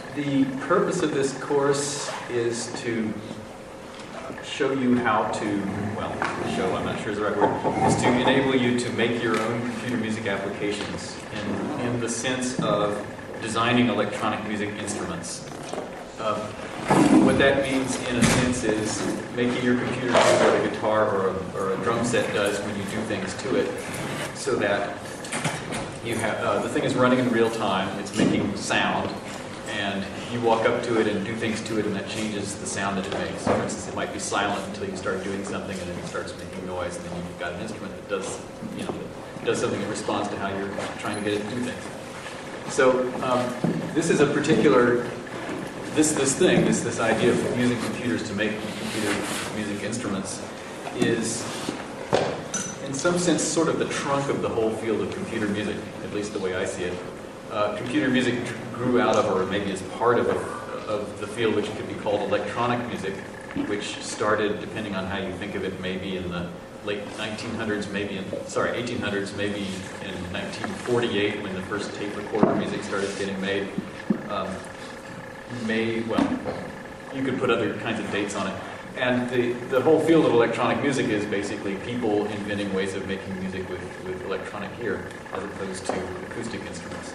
The purpose of this course is to show you how to, well, show, I'm not sure is the right word, is to enable you to make your own computer music applications in the sense of designing electronic music instruments. What that means, in a sense, is making your computer do what a guitar or a drum set does when you do things to it, so that you have the thing is running in real time, it's making sound, and you walk up to it and do things to it, and that changes the sound that it makes. So for instance, it might be silent until you start doing something, and then it starts making noise, and then you've got an instrument that does, does something that responds to how you're trying to get it to do things. So this is a particular, this idea of using computers to make computer music instruments is, in some sense, sort of the trunk of the whole field of computer music, at least the way I see it. Computer music grew out of, or maybe is part of the field which could be called electronic music, which started, depending on how you think of it, maybe in the late 1800s, maybe in 1948 when the first tape recorder music started getting made. You could put other kinds of dates on it. And the whole field of electronic music is basically people inventing ways of making music with electronic gear as opposed to acoustic instruments.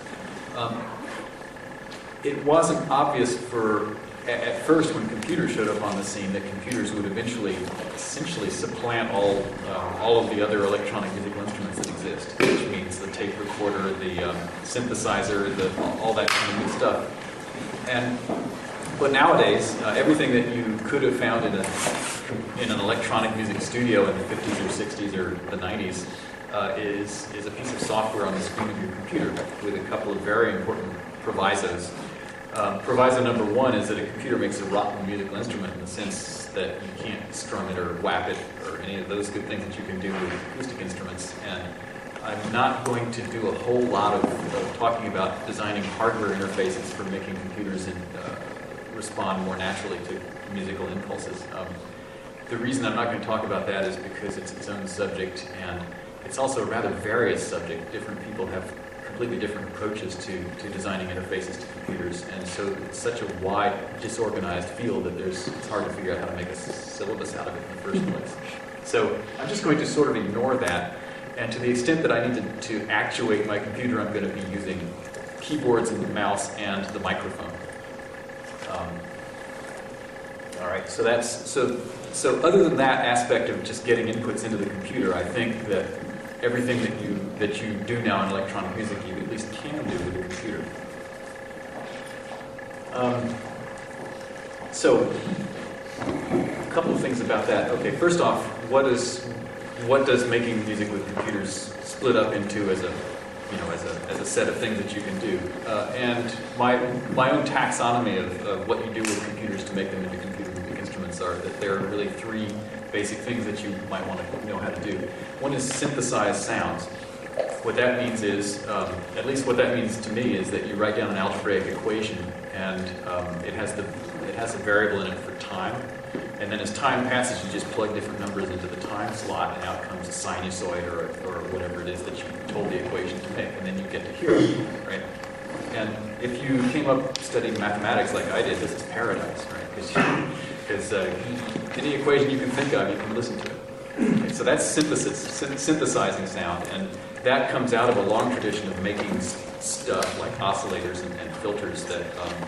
It wasn't obvious at first when computers showed up on the scene that computers would eventually essentially supplant all of the other electronic musical instruments that exist, which means the tape recorder, the synthesizer, all that kind of good stuff. But nowadays, everything that you could have found in an electronic music studio in the 50s or 60s or the 90s is a piece of software on the screen of your computer with a couple of very important provisos. Proviso number one is that a computer makes a rotten musical instrument in the sense that you can't strum it or whap it or any of those good things that you can do with acoustic instruments. And I'm not going to do a whole lot of talking about designing hardware interfaces for making computers respond more naturally to musical impulses. The reason I'm not going to talk about that is because it's its own subject, and it's also a rather various subject. Different people have completely different approaches to designing interfaces to computers, and so it's such a wide, disorganized field that it's hard to figure out how to make a syllabus out of it in the first place. So I'm just going to sort of ignore that, and to the extent that I need to actuate my computer, I'm going to be using keyboards and the mouse and the microphone. All right, so other than that aspect of just getting inputs into the computer, I think that everything that you do now in electronic music, you at least can do with a computer. So a couple of things about that. Okay, first off, what does making music with computers split up into as a set of things that you can do? And my own taxonomy of what you do with computers to make them into computer music instruments are that there are really three basic things that you might want to know how to do. One is synthesize sounds. What that means is, at least what that means to me, is that you write down an algebraic equation, and it has a variable in it for time. And then as time passes, you just plug different numbers into the time slot, and out comes a sinusoid or whatever it is that you told the equation to make, and then you get to hear it, right? And if you came up studying mathematics like I did, this is paradise, right? Because any equation you can think of, you can listen to it. Okay, so that's synthesizing sound, and that comes out of a long tradition of making stuff like oscillators and filters that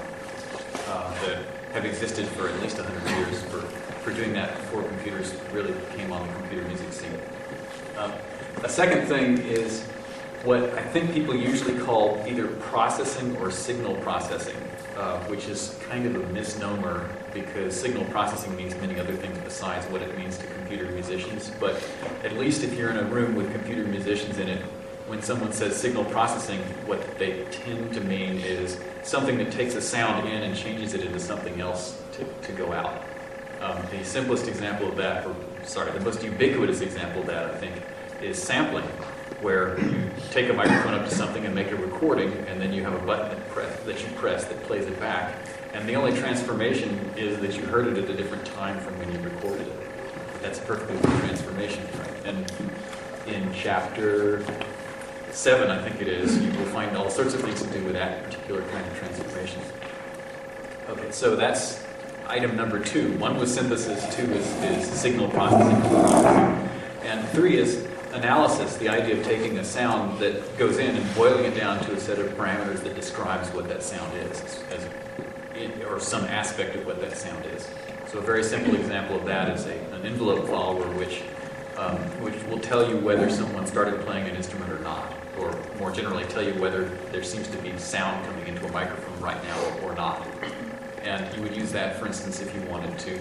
have existed for at least 100 years for doing that before computers really came on the computer music scene. A second thing is what I think people usually call either processing or signal processing, which is kind of a misnomer because signal processing means many other things besides what it means to computer musicians. But at least if you're in a room with computer musicians in it, when someone says signal processing, what they tend to mean is something that takes a sound in and changes it into something else to go out. The simplest example of that, the most ubiquitous example of that, I think, is sampling, where you take a microphone up to something and make a recording, and then you have a button that you press that plays it back. And the only transformation is that you heard it at a different time from when you recorded it. That's a perfectly good transformation, right? And in chapter 7, I think it is, you will find all sorts of things to do with that particular kind of transformation. Okay, so that's item number 2. 1 was synthesis, 2 is signal processing. And 3 is analysis, the idea of taking a sound that goes in and boiling it down to a set of parameters that describes what that sound is, or some aspect of what that sound is. So a very simple example of that is an envelope follower which will tell you whether someone started playing an instrument or not, or more generally tell you whether there seems to be sound coming into a microphone right now or not. And you would use that, for instance, if you wanted to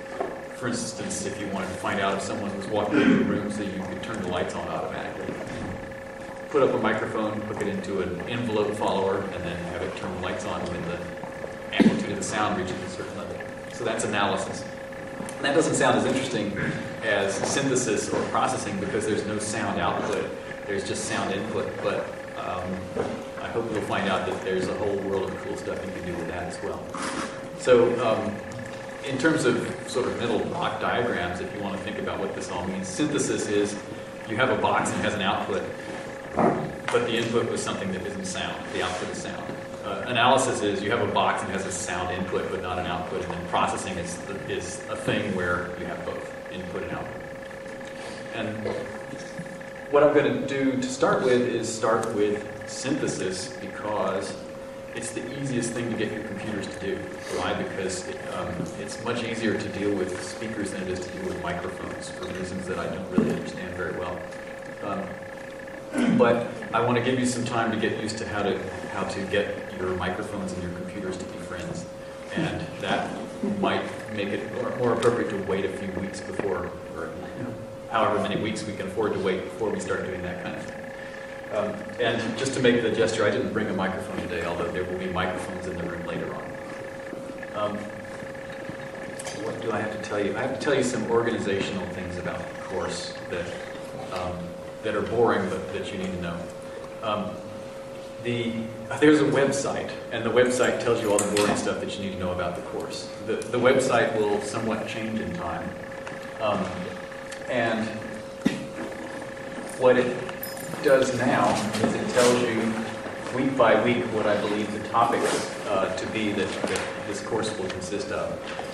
find out if someone was walking into the room so you could turn the lights on automatically. Put up a microphone, hook it into an envelope follower, and then have it turn the lights on when the amplitude of the sound reaches a certain level. So that's analysis. And that doesn't sound as interesting as synthesis or processing because there's no sound output. There's just sound input. But I hope you'll find out that there's a whole world of cool stuff you can do with that as well. So in terms of sort of mental block diagrams, if you want to think about what this all means, synthesis is you have a box and it has an output, but the input was something that isn't sound. The output is sound. Analysis is you have a box and it has a sound input but not an output, and then processing is a thing where you have both input and output. And what I'm going to do to start with is start with synthesis because it's the easiest thing to get your computers to do. Why? Because it's much easier to deal with speakers than it is to deal with microphones for reasons that I don't really understand very well. But I want to give you some time to get used to how to get your microphones and your computers to be friends. And that might make it more appropriate to wait a few weeks before, or however many weeks we can afford to wait before we start doing that kind of thing. And just to make the gesture, I didn't bring a microphone today, although there will be microphones in the room later on. What do I have to tell you? I have to tell you some organizational things about the course that are boring, but that you need to know. There's a website, and the website tells you all the boring stuff that you need to know about the course. The website will somewhat change in time. And what it does now is it tells you week by week what I believe the topics to be that this course will consist of.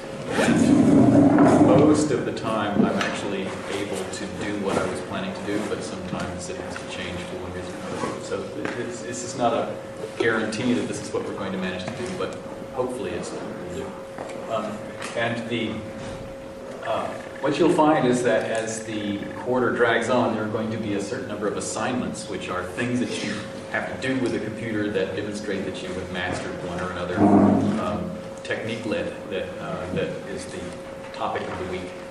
And most of the time I'm actually able to do what I was planning to do, but sometimes it has to change for one reason or another. So this is not a guarantee that this is what we're going to manage to do, but hopefully it's what we'll do. What you'll find is that as the quarter drags on, there are going to be a certain number of assignments, which are things that you have to do with a computer that demonstrate that you have mastered one or another technique that is the topic of the week.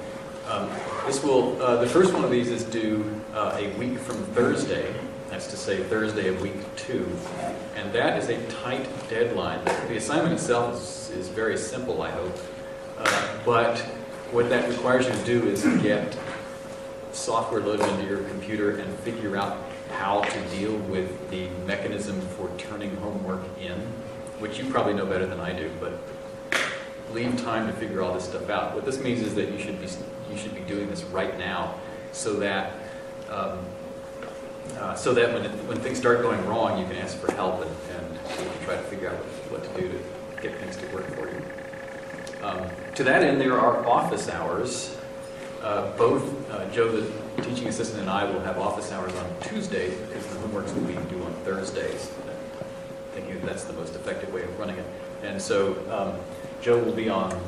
The first one of these is due a week from Thursday. That's to say Thursday of week 2. And that is a tight deadline. The assignment itself is very simple, I hope. But what that requires you to do is get software loaded into your computer and figure out how to deal with the mechanism for turning homework in, which you probably know better than I do, but leave time to figure all this stuff out. What this means is that you should be doing this right now, so that when things start going wrong, you can ask for help and you can try to figure out what to do to get things to work for you. To that end, there are office hours. Both Joe, the teaching assistant, and I will have office hours on Tuesdays because the homeworks will be due on Thursdays. Thinking that's the most effective way of running it. And so Joe will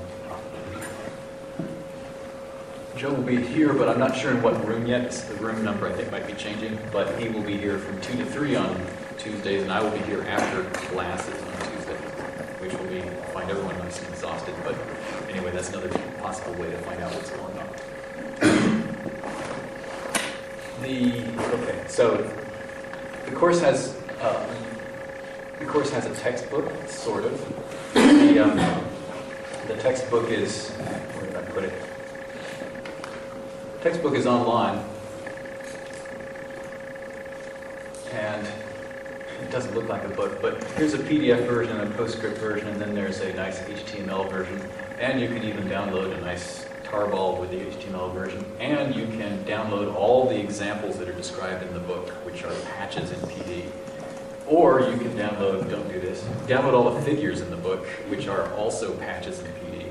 be here, but I'm not sure in what room yet. The room number I think might be changing, but he will be here from 2 to 3 on Tuesdays, and I will be here after classes on Tuesdays, which will find everyone nice and exhausted. But anyway, that's another possible way to find out what's going on. So the course has a textbook, sort of. The textbook is, where did I put it? The textbook is online, and it doesn't look like a book, but here's a PDF version and a PostScript version, and then there's a nice HTML version, and you can even download a nice tarball with the HTML version, and you can download all the examples that are described in the book, which are patches in PD. Or you can download, don't do this, download all the figures in the book, which are also patches in PD.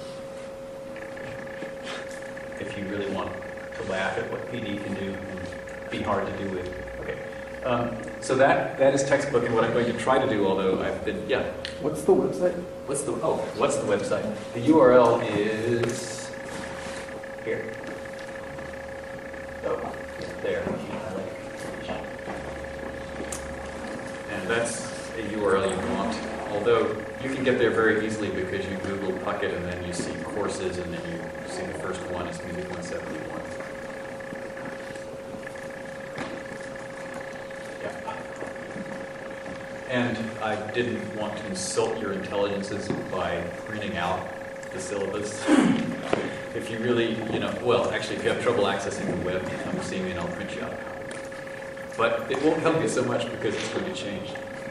If you really want to laugh at what PD can do and be hard to do with. Okay. So that is textbook, and what I'm going to try to do, although I've been, yeah. What's the website? What's the website? The URL is here. Oh, yeah, there. And that's a URL you want, although you can get there very easily because you Google Puckett and then you see courses and then you see the first one is Music 171. Yeah. And I didn't want to insult your intelligences by printing out the syllabus. If you really, well, actually, if you have trouble accessing the web, come see me and I'll print you out a copy. But it won't help you so much because it's going to change.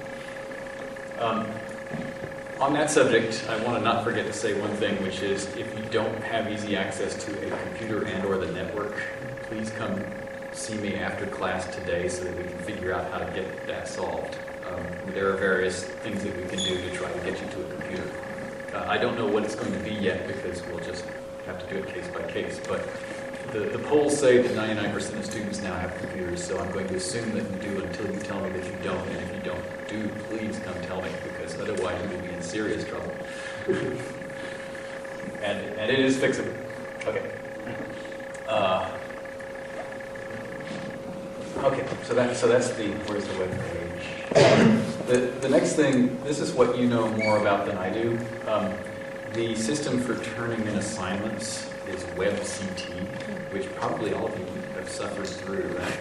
On that subject, I want to not forget to say one thing, which is if you don't have easy access to a computer and or the network, please come see me after class today so that we can figure out how to get that solved. There are various things that we can do to try to get you to a computer. I don't know what it's going to be yet because we'll just have to do it case by case, but the polls say that 99% of students now have computers, so I'm going to assume that you do until you tell me that you don't, and if you don't do, please come tell me, because otherwise you will be in serious trouble. And it is fixable. Okay. Okay, so that's where's the web page? The next thing, this is what you know more about than I do. The system for turning in assignments is WebCT, which probably all of you have suffered through, right?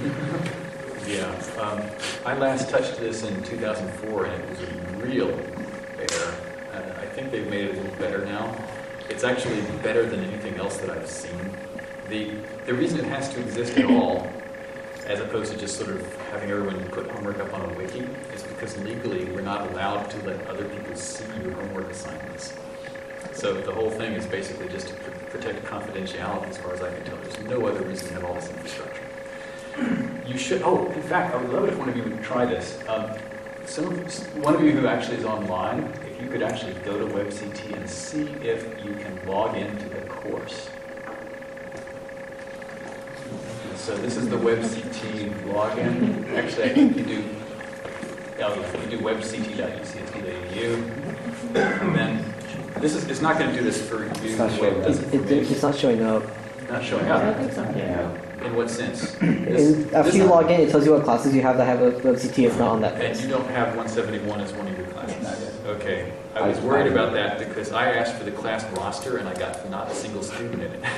Yeah. I last touched this in 2004, and it was a real bear. I think they've made it a little better now. It's actually better than anything else that I've seen. The reason it has to exist at all, as opposed to just sort of having everyone put homework up on a wiki, is because legally we're not allowed to let other people see your homework assignments. So the whole thing is basically just to protect confidentiality as far as I can tell. There's no other reason to have all this infrastructure. You should, in fact, I would love it if one of you would try this. One of you who actually is online, if you could actually go to WebCT and see if you can log into the course. So this is the WebCT login. Actually, I think you do webct.uct.edu, and then it's not going to do this for you. It's not showing up. It's not showing up. Not showing up? I don't think so. Yeah. In what sense? After you log in, it tells you what classes you have that have a WebCT. It's not on that page. And you don't have 171 as one of your classes? Okay. I was worried about that because I asked for the class roster and I got not a single student in it.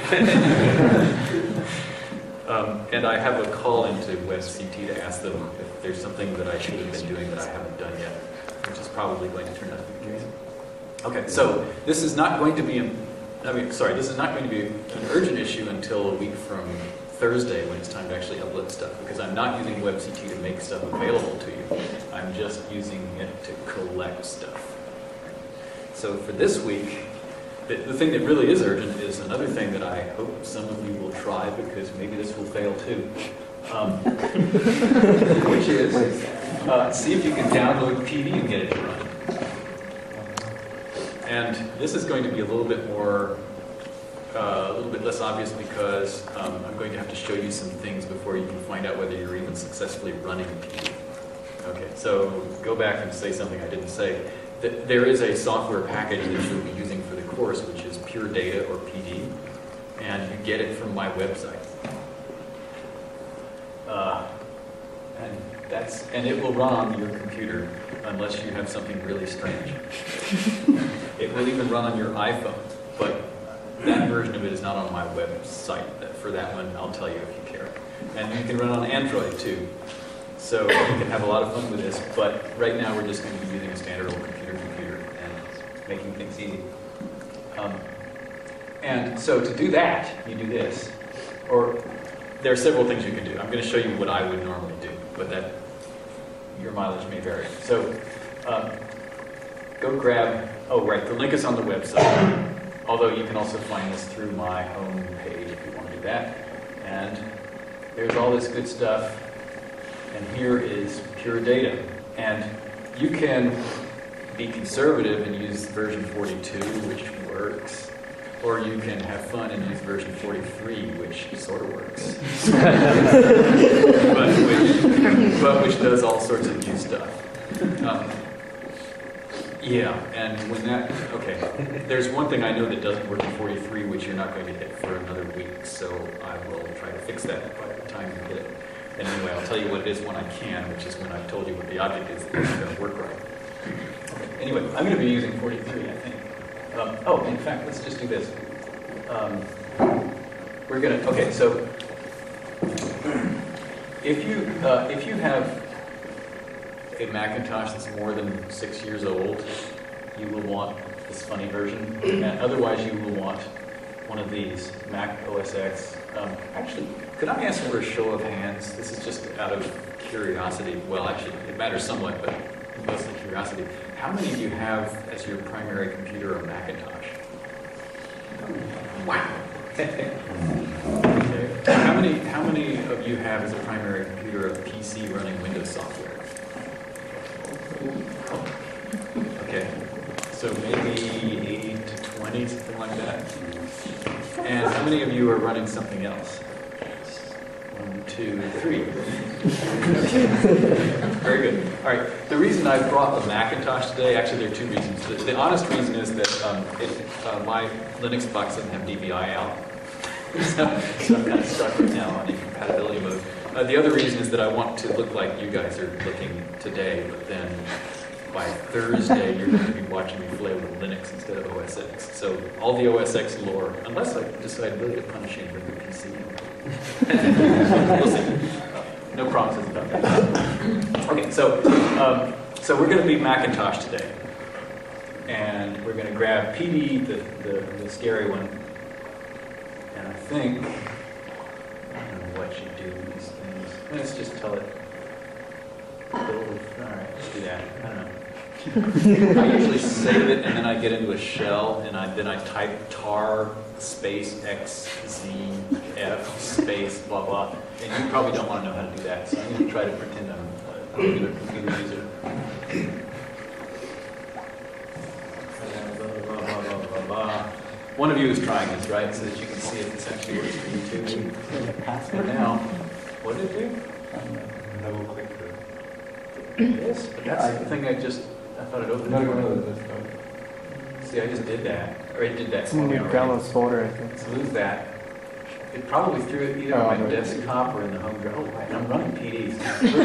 And I have a call into WebCT to ask them if there's something that I should have been doing that I haven't done yet, which is probably going to turn out to be the case. Okay, so this is not going to be this is not going to be an urgent issue until a week from Thursday when it's time to actually upload stuff, because I'm not using WebCT to make stuff available to you. I'm just using it to collect stuff. So for this week, the thing that really is urgent is another thing that I hope some of you will try, because maybe this will fail too, which is see if you can download PD and get it to run. And this is going to be a little bit more, a little bit less obvious because I'm going to have to show you some things before you can find out whether you're even successfully running PD. Okay, so go back and say something I didn't say. There is a software package that you'll be using for the course, which is Pure Data or PD, and you get it from my website. And it will run on your computer unless you have something really strange. It will even run on your iPhone, but that version of it is not on my website. For that one, I'll tell you if you care. And you can run on Android too. So you can have a lot of fun with this, but right now we're just going to be using a standard old computer and making things easy. And so to do that, you do this. Or there are several things you can do. I'm going to show you what I would normally do, but that your mileage may vary. So go grab, the link is on the website, although you can also find this through my home page if you want to do that. And there's all this good stuff. And here is Pure Data. And you can be conservative and use version 42, which works, or you can have fun and use version 43, which sort of works, but which does all sorts of new stuff. Yeah, and when that, okay, there's one thing I know that doesn't work in 43, which you're not going to hit for another week, so I will try to fix that by the time you hit it. And anyway, I'll tell you what it is when I can, which is when I've told you what the object is that it's going to work right. Okay, anyway, I'm going to be using 43, I think. In fact, let's just do this. We're going to, okay, so if you have a Macintosh that's more than 6 years old, you will want this funny version, and otherwise you will want one of these, Mac OS X. Actually, could I ask for a show of hands? This is just out of curiosity. Well, actually, it matters somewhat, but mostly curiosity. How many of you have, as your primary computer, a Macintosh? Wow. Okay. How many of you have, as a primary computer, a PC running Windows software? Okay, so maybe 80 to 20, something like that. And how many of you are running something else? 1, 2, 3. Very good. All right. The reason I brought the Macintosh today, actually there are two reasons. The honest reason is that my Linux box doesn't have DVI out. So I'm kind of stuck right now on incompatibility mode. The other reason is that I want to look like you guys are looking today, but then by Thursday you're going to be watching me play with Linux instead of OS X. So all the OS X lore, unless I decide really to punish you and bring the PC in. We'll see. No promises about that. Okay, so we're going to be Macintosh today. And we're going to grab PD, the scary one. And I think, I don't know what you do with these things. Let's just tell it. All right, let's do that. I don't know. I usually save it and then I get into a shell and then I type tar space x z f space blah blah. And you probably don't want to know how to do that, so I'm going to try to pretend I'm a regular computer user. One of you is trying this, right, so that you can see if this actually works for you too. And now, what did it do? Double click Yes, but that's the thing I thought it opened. No. See, I just did that. Or it did that for me already. Grandma's folder, I think. So lose that. It probably threw it either on my desktop or in the home drive. Oh, right, I'm running PDs.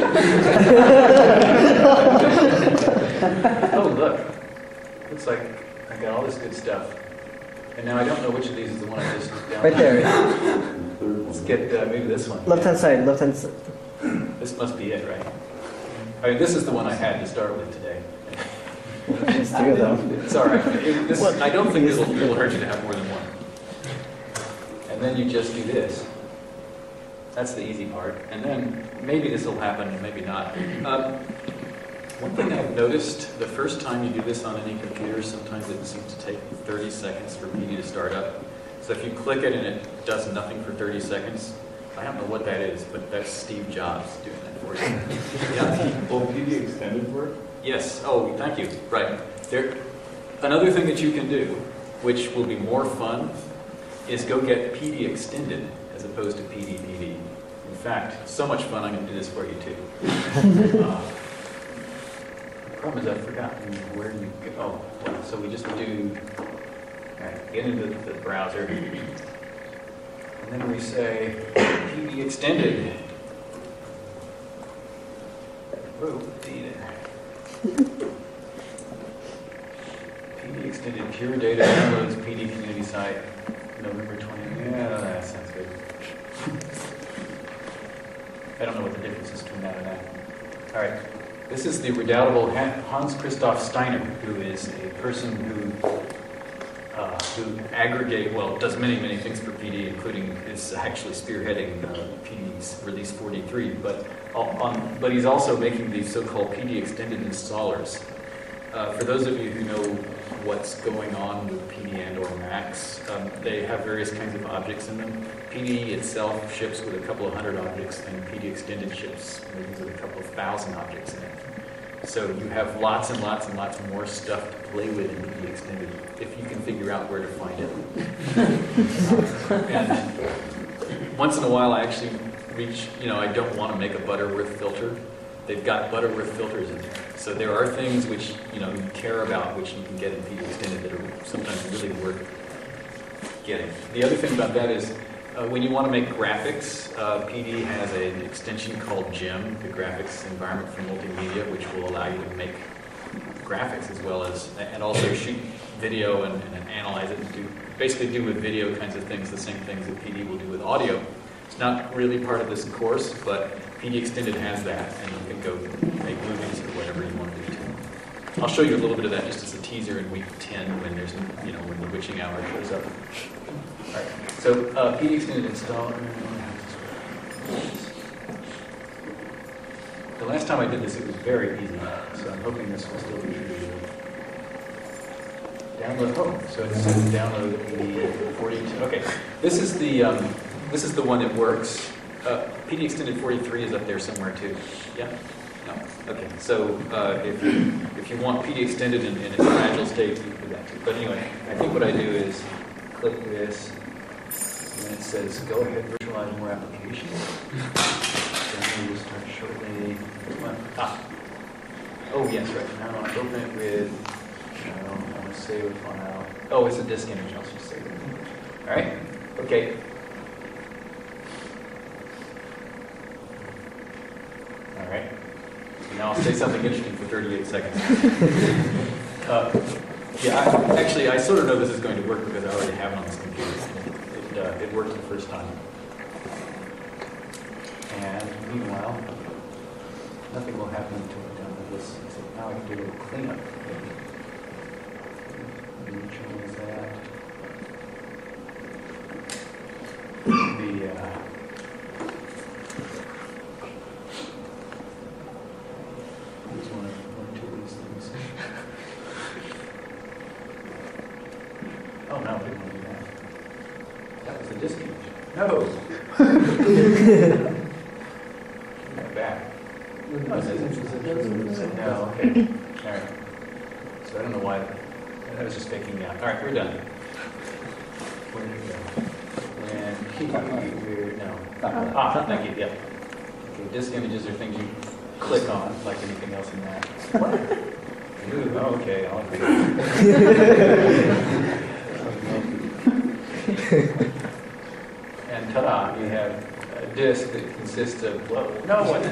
Oh, look. Looks like I got all this good stuff. And now I don't know which of these is the one I just downloaded. Right there. Let's get maybe this one. Left-hand side, left-hand side. This must be it, right? I mean, this is the one I had to start with today. Just two of them. It's all right. I don't think it'll hurt you to have more than one. And then you just do this. That's the easy part. And then maybe this will happen, maybe not. One thing I've noticed, the first time you do this on any computer, sometimes it seems to take 30 seconds for PD to start up. So if you click it and it does nothing for 30 seconds, I don't know what that is, but that's Steve Jobs doing that for you. Yeah. Will PD extended work? Yes. Oh, thank you. Right. Another thing that you can do, which will be more fun, is go get PD extended as opposed to PD. In fact, so much fun, I'm going to do this for you too. The problem is I've forgotten where you go. Oh, well, so we just do, all right, get into the browser, and then we say PD extended. Whoa, PD extended pure data downloads PD community site, November 20. Yeah, that sounds good. I don't know what the difference is between that and that. All right. This is the redoubtable Hans Christoph Steiner, who is a person who does many things for PD, including is actually spearheading PD's release 43. But he's also making these so-called PD extended installers. For those of you who know what's going on with PD and/or Macs, they have various kinds of objects in them. PD itself ships with a couple of hundred objects, and PD extended ships maybe with a couple of thousand objects in it. So you have lots and lots and lots more stuff to play with in PD Extended if you can figure out where to find it. And once in a while I actually reach, I don't want to make a Butterworth filter. They've got Butterworth filters in there. So there are things which, you care about, which you can get in PD Extended that are sometimes really worth getting. The other thing about that is when you want to make graphics, PD has an extension called GEM, the Graphics Environment for Multimedia, which will allow you to make graphics as well as, and also shoot video and analyze it and basically do with video kinds of things, the same things that PD will do with audio. It's not really part of this course, but PD Extended has that, and you can go make movies or whatever you want to do too. I'll show you a little bit of that just as a teaser in week 10 when there's, when the witching hour shows up. All right, so PD Extended install. The last time I did this, it was very easy, so I'm hoping this will still be true. Download. Oh, so it says download PD 42. Okay, this is the one that works. PD Extended 43 is up there somewhere too. Yeah. No. Okay. So if you want PD Extended in its fragile state, you can do that too. But anyway, I think what I do is click this, and it says go ahead, virtualize more applications. Then we will start shortly. Oh yes, right now I open it with. I want to save a file. Oh, it's a disk image. I'll just save it. All right. Okay. All right. So now I'll say something interesting for 38 seconds. I sort of know this is going to work because I already have it on this computer. It worked the first time. And meanwhile, nothing will happen until we're done with this. Except now I can do a little cleanup. Is that there's one or two of these things. Oh no, I didn't want to do that. That was the disk image. No. Give that back. No, it says no. Okay. All right. So I don't know why. I was just faking me out. All right, we're done. Where did it go? And we're no. Thank you. Yeah. Okay, disk images are things you click on, like anything else in that. What? Ooh, okay, I'll agree. And ta-da, you have a disk that consists of no one.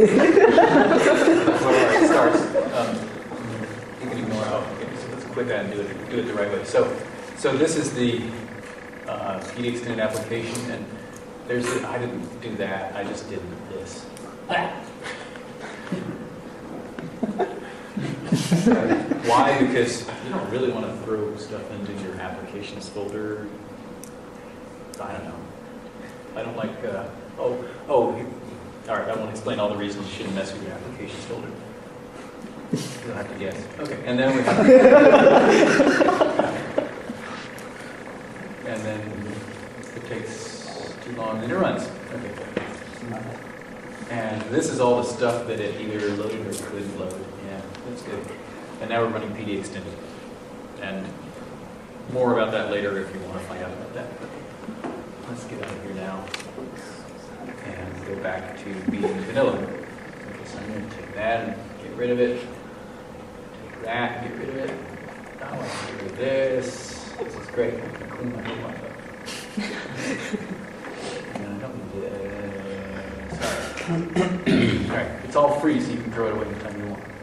Before it starts. You can ignore. Okay, so let's quit that and do it the right way. So this is the PD Extended application, and I didn't do that. I just did this. Why? Because you don't really want to throw stuff into your applications folder. I don't know. I don't like. All right. I won't explain all the reasons you shouldn't mess with your applications folder. You'll have to guess. Okay, and then we have and then it takes too long and it runs. Okay. And this is all the stuff that it either loaded or couldn't load. Yeah, that's good. And now we're running PD Extended. And more about that later if you want to find out about that. Let's get out of here now and go back to being vanilla. Okay, so I'm going to take that and get rid of it. That, get rid of it. I want to get rid of this. This is great. I can clean my whole life up. And I don't need this. Sorry. All right. It's all free, so you can throw it away anytime you want.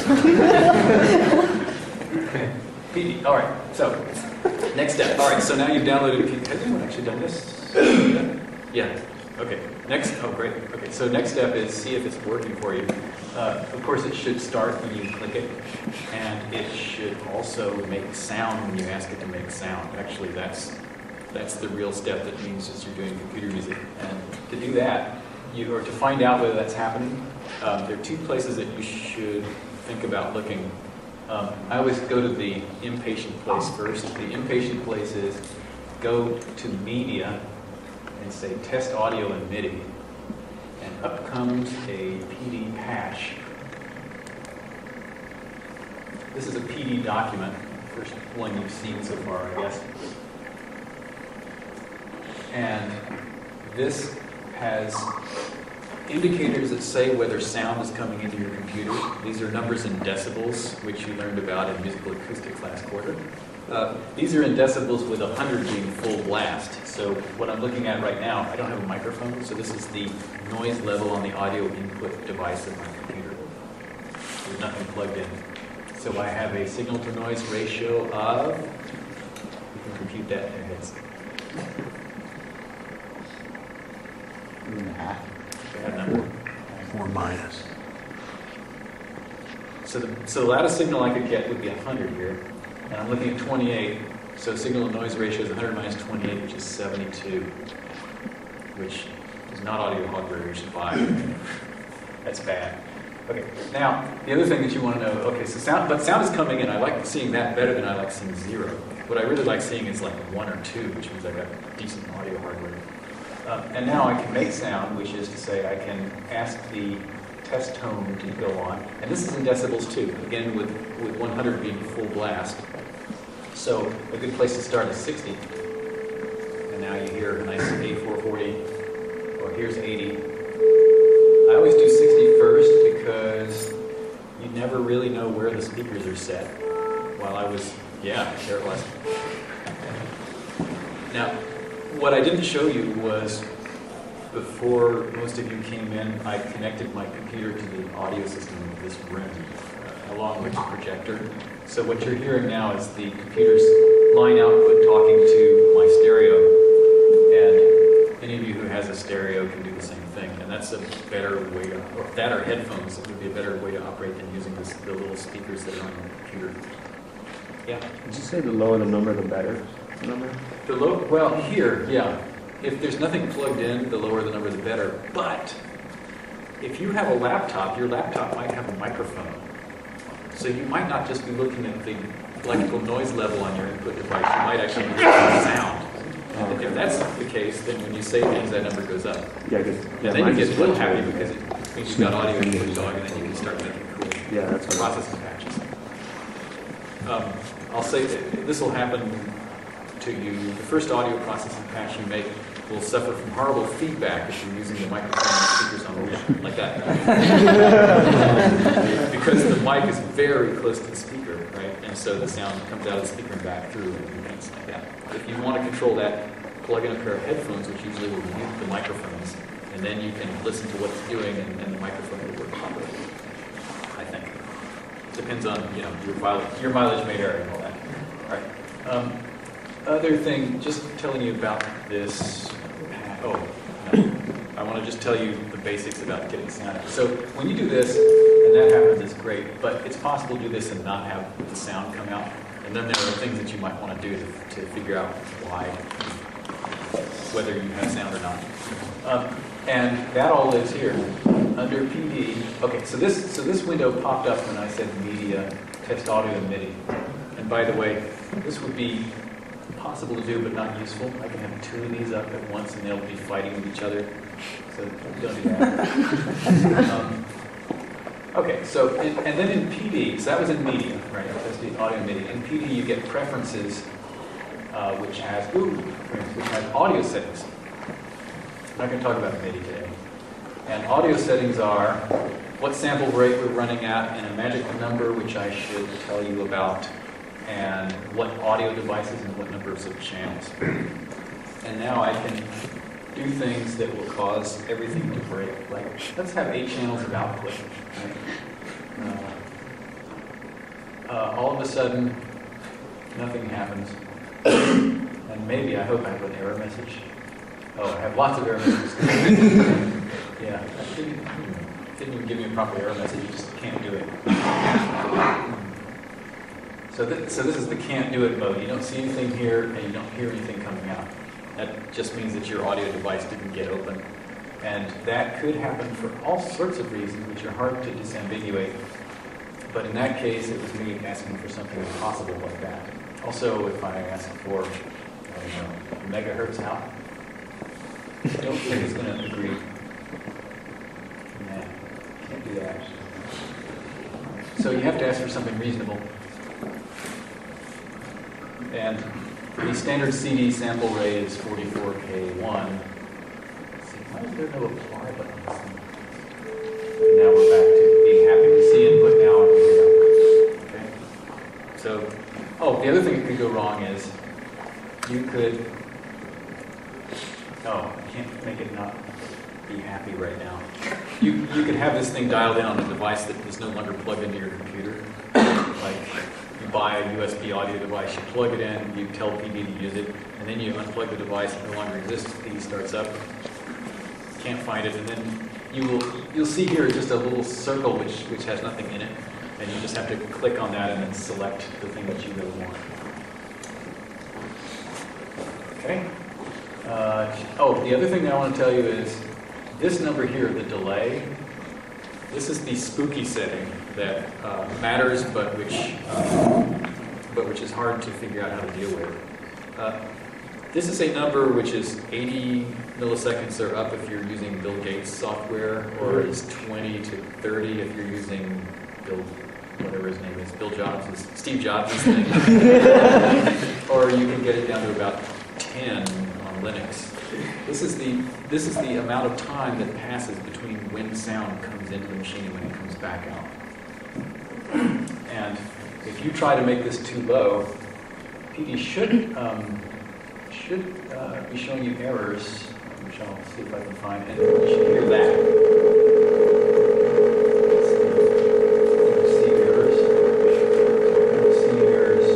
Okay. PD. All right. So, next step. All right. So now you've downloaded PD. Has anyone actually done this? Yeah. Okay. Next. Oh, great. Okay. So next step is see if it's working for you. Of course, it should start when you click it, and it should also make sound when you ask it to make sound. Actually, that's the real step that means that you're doing computer music. And to do that, or to find out whether that's happening, there are two places that you should think about looking. I always go to the impatient place first. The impatient place is go to Media and say Test Audio and MIDI. And up comes a PD patch. this is a PD document, first one you've seen so far, I guess. And this has indicators that say whether sound is coming into your computer. These are numbers in decibels, which you learned about in musical acoustics last quarter. These are in decibels with 100 being full blast. So what I'm looking at right now, I don't have a microphone, so this is the noise level on the audio input device of my computer. There's nothing plugged in. So I have a signal to noise ratio of, you can compute that in your heads. 2.5. Bad number. Or minus. So the loudest signal I could get would be 100 here. And I'm looking at 28. So signal to noise ratio is 100 minus 28, which is 72. Which is not audio hardware you should buy. That's bad. Okay, now, the other thing that you want to know, okay, so sound is coming in. I like seeing that better than I like seeing 0. What I really like seeing is like 1 or 2, which means I've got decent audio hardware. And now I can make sound, which is to say I can ask the test tone to go on. And this is in decibels too, again with 100 being full blast. So a good place to start is 60. And now you hear a nice A440, or here's 80. I always do 60 first because you never really know where the speakers are set. While I was, yeah, there it was. Now, what I didn't show you was, before most of you came in, I connected my computer to the audio system of this room, along with the projector. So what you're hearing now is the computer's line output talking to my stereo. And any of you who has a stereo can do the same thing. And that's a better way to, or that or headphones, it would be a better way to operate than using the little speakers that are on your computer. Yeah? Did you say the lower the number, the better number? The low, well, here, yeah. If there's nothing plugged in, the lower the number, the better. But if you have a laptop, your laptop might have a microphone. So you might not just be looking at the electrical noise level on your input device. You might actually be looking at the sound. And if that's the case, then when you say things, that number goes up. Yeah, because And then you get real happy because it means you've got audio input dog, and then you can start making cool yeah, that's what processing patches. I'll say that this will happen to you. The first audio processing patch you make will suffer from horrible feedback if you're using the microphone and speakers on like that. Because the mic is very close to the speaker, right? And so the sound comes out of the speaker and back through and things like that. If you want to control that, plug in a pair of headphones, which usually will mute the microphones, and then you can listen to what it's doing, and the microphone will work properly, I think. Depends on, you know, your mileage may vary and all that. All right. Other thing, just telling you about this. Oh, no. I want to just tell you the basics about getting sound. So when you do this, and that happens, it's great. But it's possible to do this and not have the sound come out. And then there are things that you might want to do to figure out why, whether you have sound or not. And that all lives here under PD. Okay, so this window popped up when I said media, test audio, and MIDI. And by the way, this would be possible to do, but not useful. I can have 2 of these up at once, and they'll be fighting with each other. So don't do that. Okay, so and then in PD, so that was in media, right? That's the audio MIDI. In PD, you get preferences, which has audio settings. I'm not going to talk about MIDI today. And audio settings are what sample rate we're running at, and a magic number, which I should tell you about, and what audio devices and what numbers of channels. And now I can do things that will cause everything to break. Like, let's have 8 channels of output. Right? All of a sudden, nothing happens. And maybe, I hope I have an error message. Oh, I have lots of error messages. Yeah, that didn't even give me a proper error message. You just can't do it. So this is the can't do it mode. You don't see anything here, and you don't hear anything coming out. That just means that your audio device didn't get open. And that could happen for all sorts of reasons, which are hard to disambiguate. But in that case, it was me asking for something impossible like that. Also, if I ask for, I don't know, megahertz out, I don't think it's going to agree. Nah, can't do that. So you have to ask for something reasonable. And the standard CD sample rate is 44K1. Let's see, why is there no apply button? And now we're back to being happy with C input now. And here. Okay. So, oh, the other thing that could go wrong is you could, oh, I can't make it not be happy right now. You could have this thing dialed in on a device that is no longer plugged into your computer. Like you buy a USB audio device, you plug it in, you tell PD to use it, and then you unplug the device, it no longer exists, PD starts up, can't find it, and then you'll see here just a little circle which has nothing in it, and you just have to click on that and then select the thing that you really want. Okay. Oh, the other thing that I want to tell you is this number here, the delay, this is the spooky setting that matters, but which is hard to figure out how to deal with. This is a number which is 80 milliseconds or up if you're using Bill Gates software, or is 20 to 30 if you're using Bill, whatever his name is, Steve Jobs' thing. Or you can get it down to about 10 on Linux. This is the amount of time that passes between when sound comes into the machine and when it comes back out. And if you try to make this too low, PD should be showing you errors, which I'll see if I can find, and you should hear that. See errors. See errors.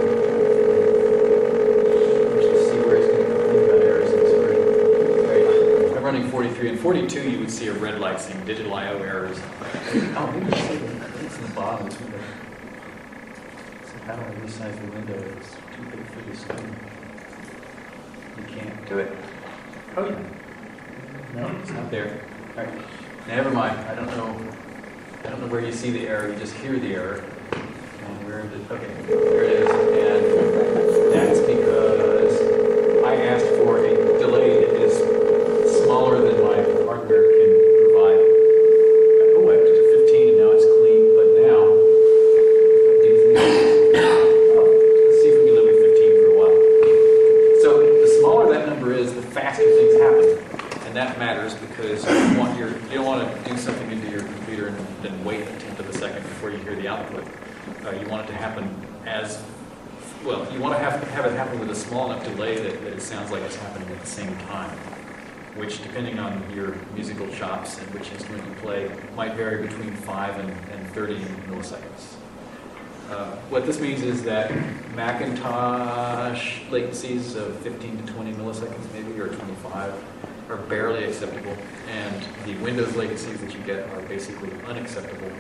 Let's see where it's going to think about errors in this version. Right. I'm running 43 and 42. You would see a red light saying digital I/O errors. Oh, maybe it's in the bottom of this window. So how do I resize the window if it's too big for the screen? You can't do it. Oh yeah. No, it's not there. All right. Never mind. I don't know where you see the error. You just hear the error. And where is it? Okay, there it is. And that's because I asked for a delay that is smaller than my hardware can provide. Oh, I upped it to 15 and now it's clean. But now, if I do let's see if we can live with 15 for a while. So the smaller that number is, the faster things happen. And that matters because you don't want to do something into your computer and then wait a tenth of a second before you hear the output. You want it to happen as well. You want to have it happen with a small enough delay that it sounds like it's happening at the same time, which, depending on your musical chops and which instrument you play, might vary between 5 and 30 milliseconds. What this means is that Macintosh latencies of 15 to 20 milliseconds maybe, or 25, are barely acceptable, and the Windows latencies that you get are basically unacceptable.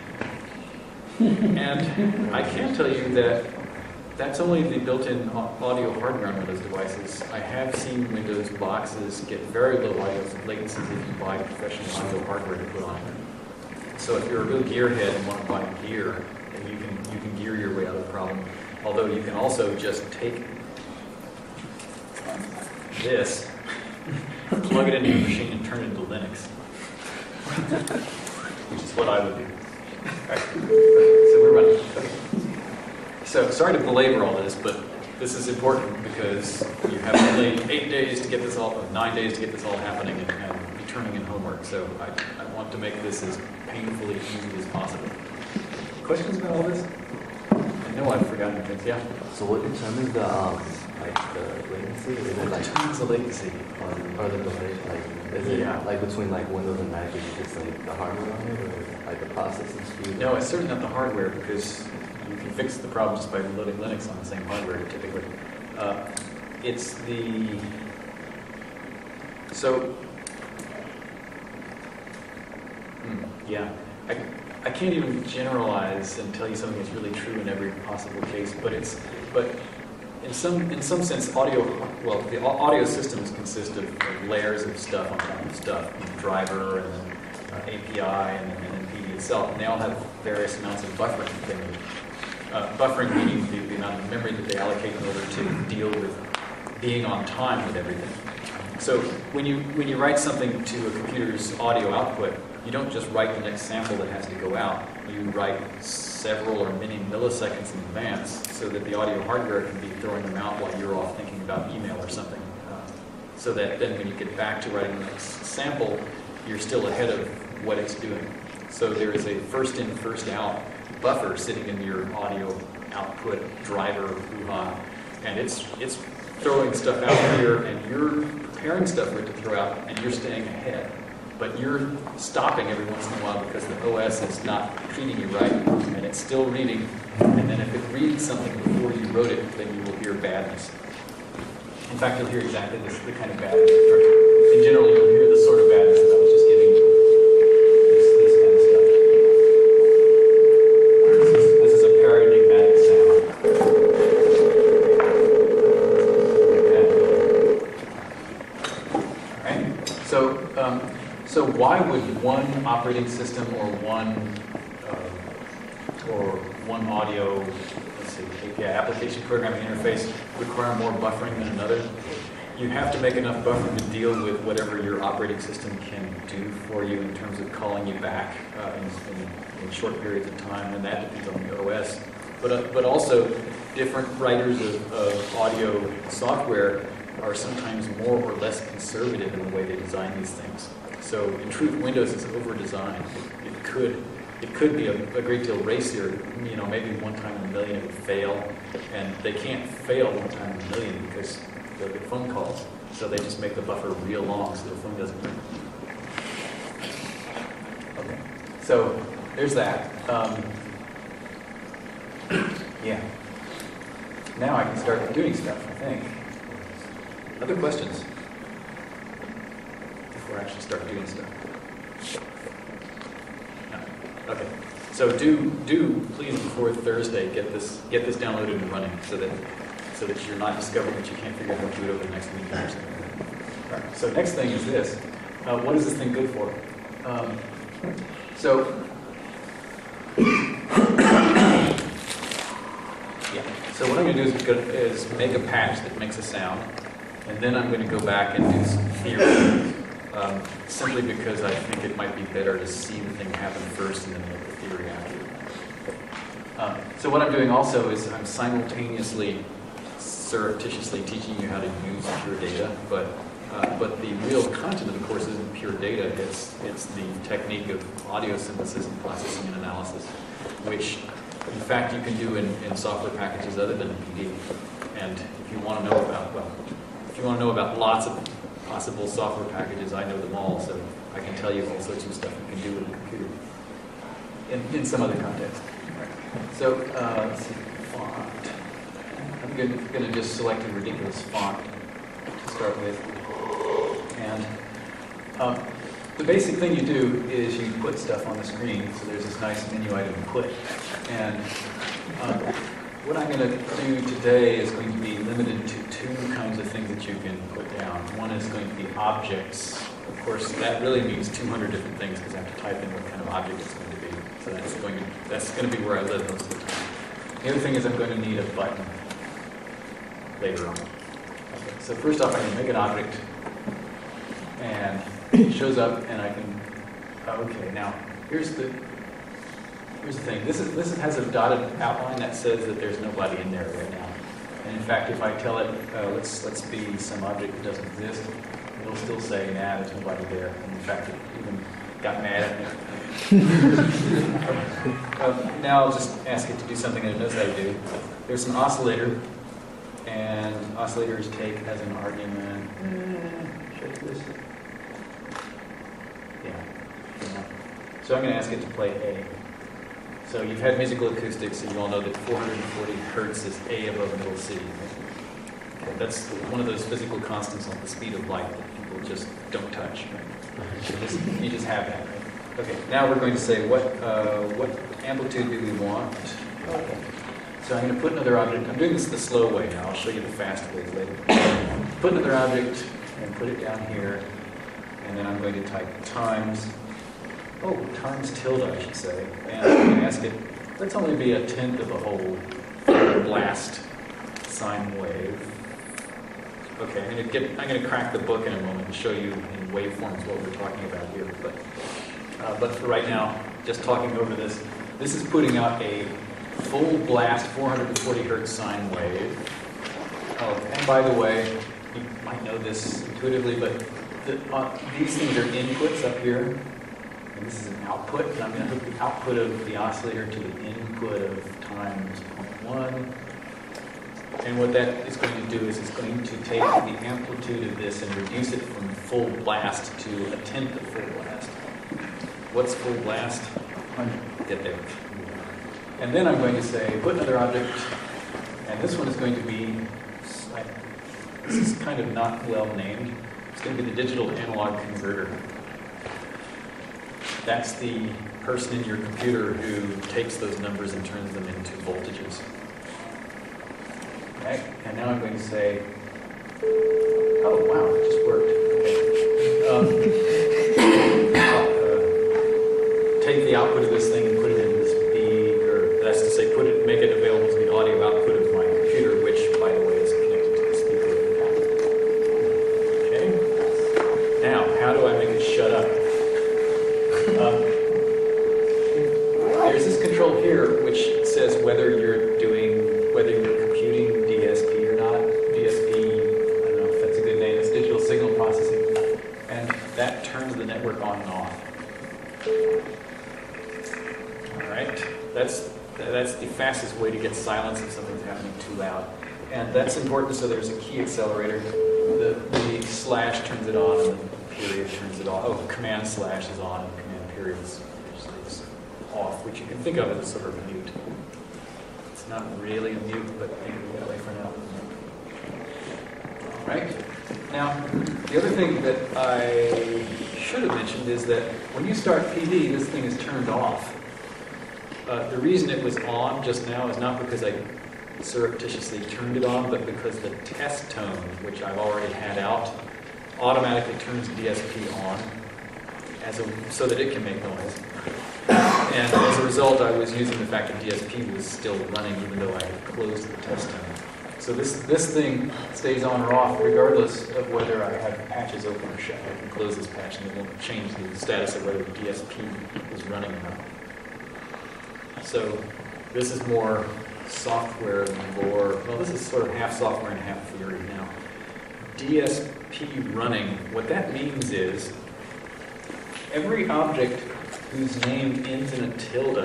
And I can tell you that that's only the built-in audio hardware on Windows devices. I have seen Windows boxes get very low audio latencies if you buy professional audio hardware to put on it. So if you're a real gearhead and want to buy gear, then you can gear your way out of the problem. Although you can also just take this, plug it into your machine, and turn it into Linux, which is what I would do. All right. So we're running. Okay. So sorry to belabor all this, but this is important because you have only 8 days to get this all, 9 days to get this all happening and be turning in homework. So I want to make this as painfully easy as possible. Questions about all this? I know I've forgotten things. Yeah. So what determines the latency? Is it What determines the latency? or the delay? Like, is it like between like Windows and Mac? Is it just like the hardware on it, or like the processing speed? No, it's certainly not the hardware because you can fix the problem just by loading Linux on the same hardware typically. It's the I can't even generalize and tell you something that's really true in every possible case, but in some sense, the audio systems consist of layers of stuff on top of stuff, driver and then API and then PD itself, and they all have various amounts of buffering that they need. Buffering meaning the amount of memory that they allocate in order to deal with being on time with everything. So when you write something to a computer's audio output, you don't just write the next sample that has to go out. You write several or many milliseconds in advance so that the audio hardware can be throwing them out while you're off thinking about email or something. So that then when you get back to writing the next sample, you're still ahead of what it's doing. So there is a first in, first out buffer sitting in your audio output driver, hoo-ha, and it's throwing stuff out here, and you're preparing stuff for it to throw out, and you're staying ahead. But you're stopping every once in a while because the OS is not treating you right, and it's still reading. And then if it reads something before you wrote it, then you will hear badness. In fact, you'll hear exactly the kind of badness. In general, you'll hear the sort of badness that I was just giving you. This kind of stuff. This is a paradigmatic sound. All right. So why would one operating system or one audio, let's see, API application programming interface require more buffering than another? You have to make enough buffer to deal with whatever your operating system can do for you in terms of calling you back in short periods of time, and that depends on the OS. But also, different writers of audio software are sometimes more or less conservative in the way they design these things. So in truth, Windows is over-designed. It could be a great deal racier. You know, maybe one time in a million it would fail, and they can't fail one time in a million because they'll get phone calls. So they just make the buffer real long so the phone doesn't ring. Okay, so there's that. Yeah. Now I can start doing stuff, I think. Other questions? Before I actually start doing stuff. No. Okay. So do please before Thursday get this downloaded and running so that you're not discovering that you can't figure out how to do it over the next week or something. All right. So next thing is this. What is this thing good for? So what I'm going to do is make a patch that makes a sound, and then I'm going to go back and do some theory, simply because I think it might be better to see the thing happen first and then make the theory after. So what I'm doing also is I'm simultaneously surreptitiously teaching you how to use pure data, but the real content of the course isn't pure data. It's the technique of audio synthesis and processing and analysis, which in fact you can do in software packages other than PD. And if you want to know about lots of possible software packages, I know them all, so I can tell you all sorts of stuff you can do with a computer in some other context. So let's see, font. I'm going to just select a ridiculous font to start with. And the basic thing you do is you put stuff on the screen. So there's this nice menu item, put. And what I'm going to do today is going to be limited to two kinds of things that you can put down. One is going to be objects. Of course, that really means 200 different things because I have to type in what kind of object it's going to be. So that's going to be where I live most of the time. The other thing is I'm going to need a button later on. Okay, so first off, I can make an object, and it shows up, and I can. Okay, now here's the thing. This has a dotted outline that says that there's nobody in there right now. And in fact, if I tell it, let's be some object that doesn't exist, it'll still say, nah, there's nobody there. And in fact, it even got mad at me. Now I'll just ask it to do something that it knows how to do. There's an oscillator, and oscillators take as an argument. Should I do this? Yeah. So I'm going to ask it to play A. So you've had musical acoustics, and you all know that 440 hertz is A above middle C. Okay, that's one of those physical constants on the speed of light that people just don't touch. Right? You just have that. Right? Okay, now we're going to say what amplitude do we want? Okay. So I'm going to put another object. I'm doing this the slow way now. I'll show you the fast ways later. Put another object and put it down here, and then I'm going to type times. Oh, times tilde, I should say. And I'm going to ask it, let's only be a tenth of a whole blast sine wave. Okay, I'm going to crack the book in a moment and show you in waveforms what we're talking about here. But But for right now, just talking over this, this is putting out a full blast 440 hertz sine wave. Oh, and by the way, you might know this intuitively, but these things are inputs up here, and this is an output. And I'm going to hook the output of the oscillator to the input of times 0.1. And what that is going to do is it's going to take the amplitude of this and reduce it from full blast to a tenth of full blast. What's full blast? Get there. And then I'm going to say, put another object, and this one is going to be, this is kind of not well named. It's going to be the digital to analog converter. That's the person in your computer who takes those numbers and turns them into voltages. Okay, and now I'm going to say, oh wow, it just worked. Okay. Take the output of this thing and put it into the speaker. That's to say, make it available to the audio output of my computer, which, by the way, is connected to the speaker. Okay. Now, how do I make it shut up? There's this control here which says whether you're computing DSP or not. DSP, I don't know if that's a good name, it's digital signal processing. And that turns the network on and off. All right, that's the fastest way to get silence if something's happening too loud. And that's important, so there's a key accelerator. The slash turns it on and the period turns it off. Oh, command slash is on and command period is off, which you can think of as sort of a mute. It's not really a mute, but think of it that way for now. All right. Now, the other thing that I should have mentioned is that when you start PD, this thing is turned off. The reason it was on just now is not because I surreptitiously turned it on, but because the test tone, which I've already had out, automatically turns DSP on so that it can make noise. And as a result, I was using the fact that DSP was still running even though I had closed the test tone. So this thing stays on or off regardless of whether I have patches open or shut. I can close this patch and it won't change the status of whether the DSP is running or not. So this is more software lore. Well, this is sort of half software and half theory now. DSP running, what that means is every object whose name ends in a tilde,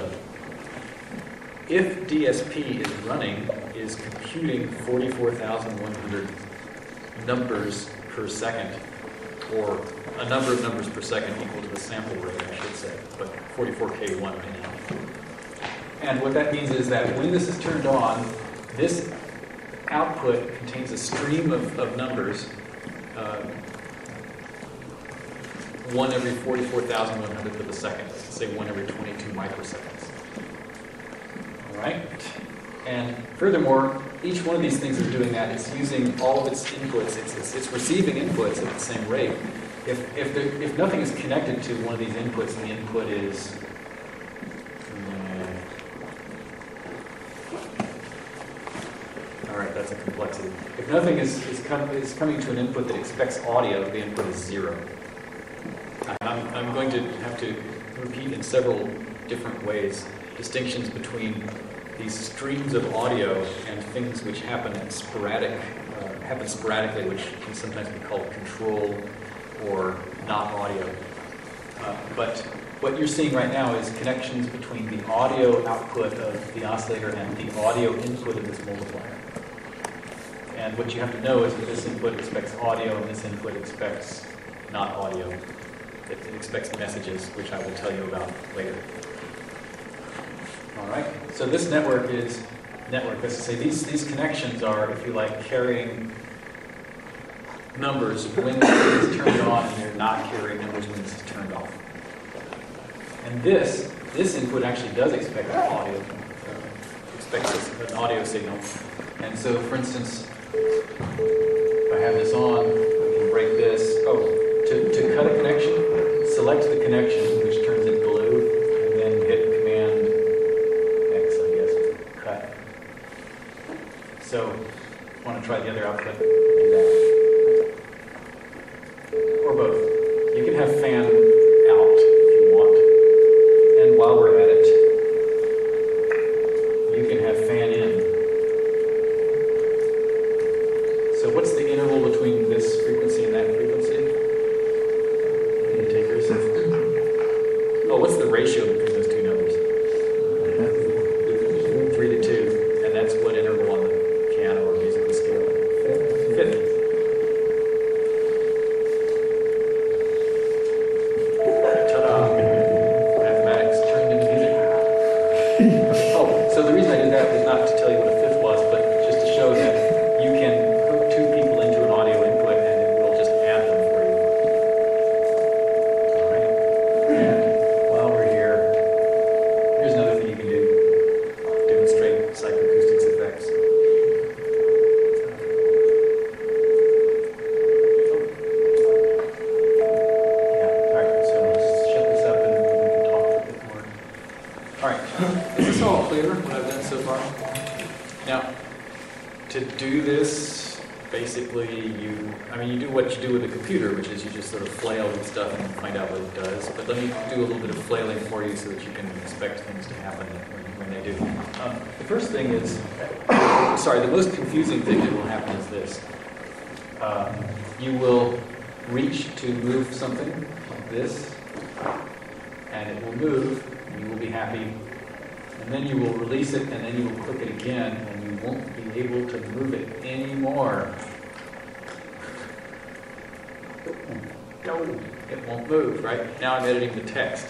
if DSP is running, is computing 44,100 numbers per second, or a number of numbers per second equal to the sample rate, I should say, but 44K1 right now. And what that means is that when this is turned on, this output contains a stream of numbers, one every 44,100th of a second, say one every 22 microseconds. All right? And furthermore, each one of these things is doing that. It's using all of its inputs. It's receiving inputs at the same rate. If nothing is connected to one of these inputs, and the input is all right, that's a complexity. If nothing is coming to an input that expects audio, the input is 0. I'm going to have to repeat in several different ways distinctions between these streams of audio and things which happen sporadically, which can sometimes be called control or not audio. But what you're seeing right now is connections between the audio output of the oscillator and the audio input of this multiplier. And what you have to know is that this input expects audio and this input expects not audio. It expects messages, which I will tell you about later. All right. So this network is network. Let's say these connections are, if you like, carrying numbers when this is turned on, and they're not carrying numbers when this is turned off. And this input actually does expect audio, expects an audio signal. And so, for instance, if I have this on, I can break this. Oh, to cut a connection, select the connection, which turns it blue, and then hit Command X, I guess, to cut. So, I want to try the other output, do that. Or both. You can have fan out if you want. ratio between those two numbers. 3 to 2, and that's what interval on the piano or musical scale. Fifth. Ta-da! Mathematics turned into music. Oh, so the reason I did that was not to tell you what a fifth was, but just to show that you can hook two people into an audio input and it will just add them for you. All right. And while we're here, here's another thing you can do. Demonstrate psychoacoustics effects. Yeah, all right, so let's shut this up and we can talk a bit more. All right, is this all clear, what I've done so far? Now, to do this, basically you do what you do with a computer, which is you just sort of flail with stuff and find out what it does. But let me do a little bit of flailing for you so that you can expect things to happen when they do. The first thing is, the most confusing thing that will happen is this. You will reach to move something like this, and it will move, and you will be happy. And then you will release it, and then you will click it again, and you won't be able to move it anymore. No, it won't move, right? Now I'm editing the text.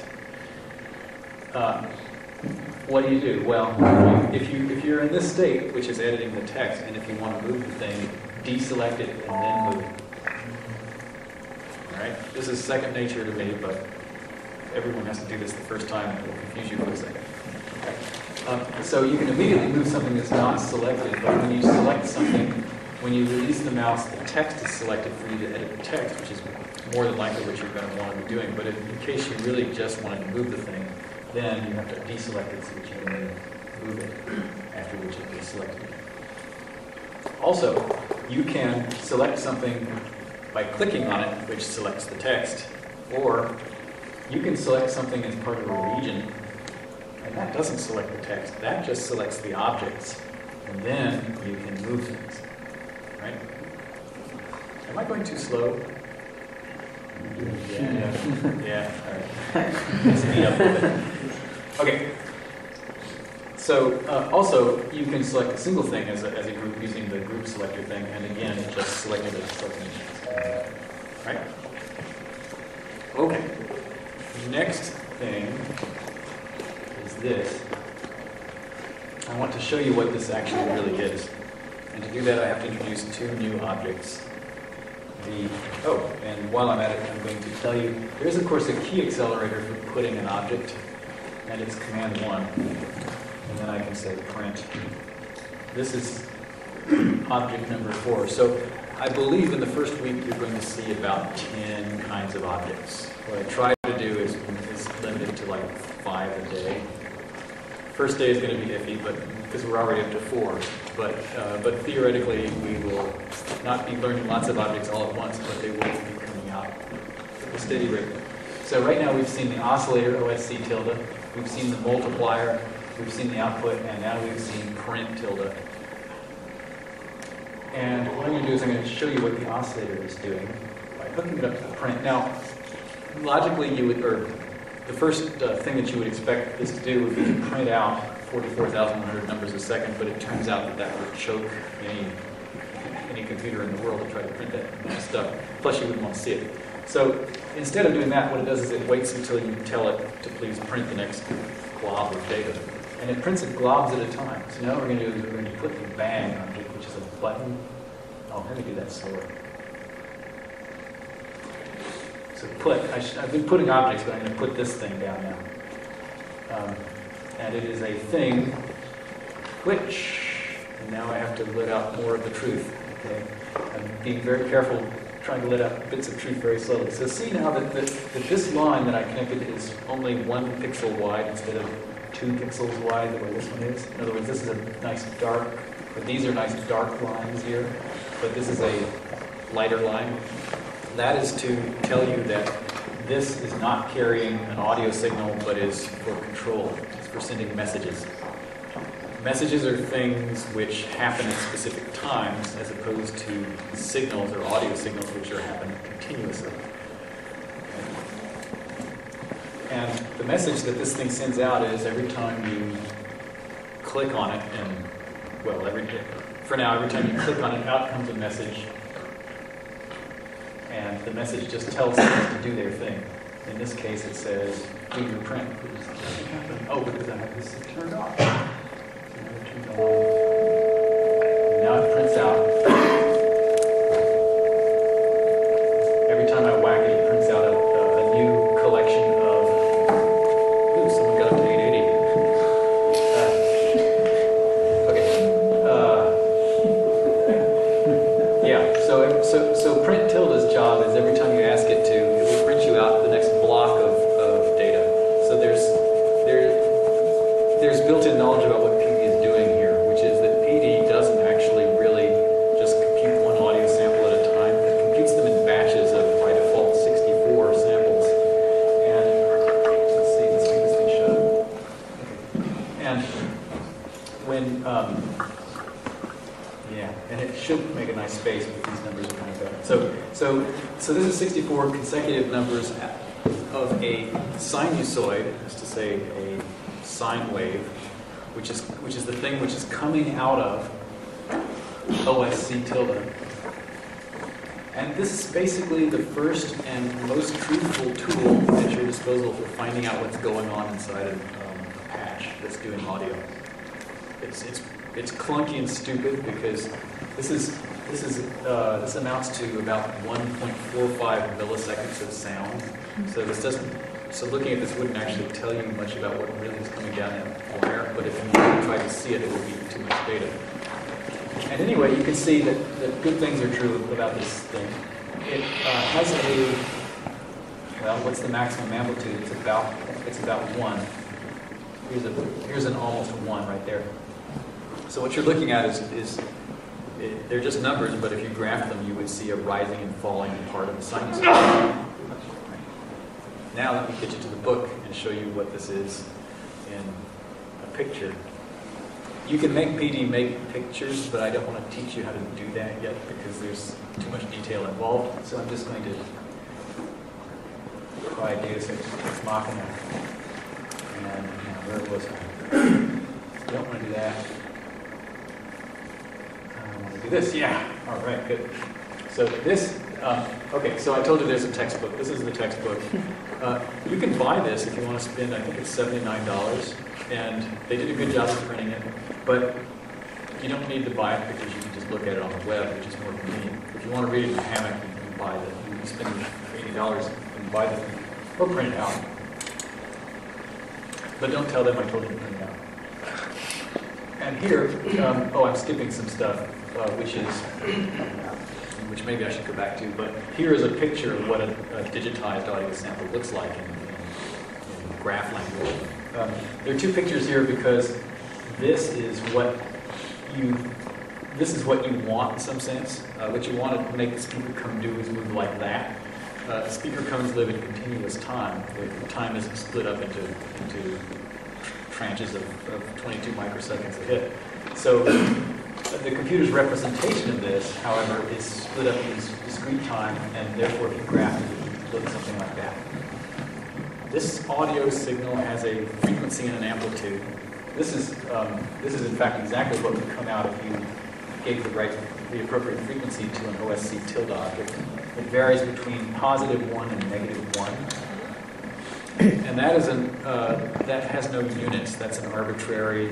What do? Well, if you're in this state, which is editing the text, and if you want to move the thing, deselect it and then move it. All right? This is second nature to me, but everyone has to do this the first time, and it will confuse you for a second. So you can immediately move something that's not selected, but when you select something, when you release the mouse, the text is selected for you to edit the text, which is more than likely what you're going to want to be doing. But in case you really just wanted to move the thing, then you have to deselect it so that you can then move it, after which it is selected. Also, you can select something by clicking on it, which selects the text, or you can select something as part of a region, and that doesn't select the text. That just selects the objects, and then you can move things. Right? Am I going too slow? Yeah. All right. Speed up a little bit. Okay. So also, you can select a single thing as a group using the group selector thing, and again, it just selected the selections. Right? Okay. Next thing is this. I want to show you what this actually really is. And to do that, I have to introduce two new objects. And while I'm at it, I'm going to tell you, there's of course a key accelerator for putting an object, and it's Command 1. And then I can say print. This is object number 4. So I believe in the first week you're going to see about 10 kinds of objects. What I try to do is limit it to like 5 a day. First day is going to be iffy, but because we're already up to 4. But theoretically, we will not be learning lots of objects all at once, but they will be coming out at a steady rate. So right now we've seen the oscillator, OSC tilde. We've seen the multiplier. We've seen the output, and now we've seen print tilde. And what I'm going to do is I'm going to show you what the oscillator is doing by hooking it up to the print. Now, logically, the first thing that you would expect this to do would be to print out 44,100 numbers a second, but it turns out that would choke any computer in the world to try to print that stuff. Plus, you wouldn't want to see it. So instead of doing that, what it does is it waits until you tell it to please print the next glob of data. And it prints it globs at a time. So now what we're going to do is we're going to put the bang object, which is a button. Oh, let me do that slower. So I've been putting objects, but I'm going to put this thing down now. And it is a thing which, and now I have to let out more of the truth. Okay, I'm being very careful, trying to let out bits of truth very slowly. So see now that this line that I connected is only 1 pixel wide instead of 2 pixels wide the way this one is. In other words, this is a nice dark, or these are nice dark lines here, but this is a lighter line. That is to tell you that this is not carrying an audio signal, but is for control. It's for sending messages. Messages are things which happen at specific times, as opposed to signals or audio signals which are happening continuously. And the message that this thing sends out is every time you click on it, and well, for now, every time you click on it, out comes a message. And the message just tells things to do their thing. In this case, it says, do your print. Oh, because I have this turned off. So now it turns on. Now it prints out. Every time I whack it, it prints out a new collection of. Ooh, someone got up to 880. Okay. Yeah. So print tilde's job is every time you ask it to, it will print you out the next block of data. So there's built-in knowledge about what PD is doing here, which is that PD doesn't actually really just compute one audio sample at a time. It computes them in batches of, by default, 64 samples. And let's see, let's make this thing shut. Okay. And when, yeah, and it should make a nice space, but these numbers are kind of bad. So this is 64 consecutive numbers of a sinusoid, that's to say a sine wave, which is the thing which is coming out of OSC tilde. And this is basically the first and most truthful tool at your disposal for finding out what's going on inside a patch that's doing audio. It's clunky and stupid because this amounts to about 1.45 milliseconds of sound. So looking at this wouldn't actually tell you much about what really is coming down that wire, but if you try to see it, it would be too much data. And anyway, you can see that good things are true about this thing. It has what's the maximum amplitude? It's about 1. Here's an almost 1 right there. So what you're looking at is they're just numbers, but if you graph them, you would see a rising and falling part of the sinusoid. Now let me get you to the book and show you what this is in a picture. You can make PD make pictures, but I don't want to teach you how to do that yet because there's too much detail involved. So I'm just going to try Deus Ex Machina. And where was I? Don't want to do that. I want to do this. Yeah. All right. Good. So this. Okay. So I told you there's a textbook. This is the textbook. You can buy this if you want to spend. I think it's $79, and they did a good job of printing it. But you don't need to buy it because you can just look at it on the web, which is more convenient. If you want to read it in a hammock, you can buy it. You can spend $80 and buy the thing or print it out. But don't tell them I told you to print it out. And here, I'm skipping some stuff, which maybe I should go back to. But here is a picture of what a digitized audio sample looks like in graph language. There are two pictures here because this is what you want in some sense. What you want to make the speaker cone do is move like that. Speaker cones live in continuous time. The time is split up into tranches of 22 microseconds a hit. So the computer's representation of this, however, is split up in discrete time, and therefore if you graph it, it looks something like that. This audio signal has a frequency and an amplitude. This is in fact exactly what would come out if you gave the appropriate frequency to an OSC tilde object. It varies between +1 and -1, and that has no units. That's an arbitrary.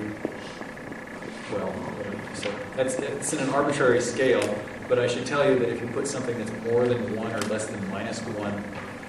So it's in an arbitrary scale. But I should tell you that if you put something that's more than 1 or less than -1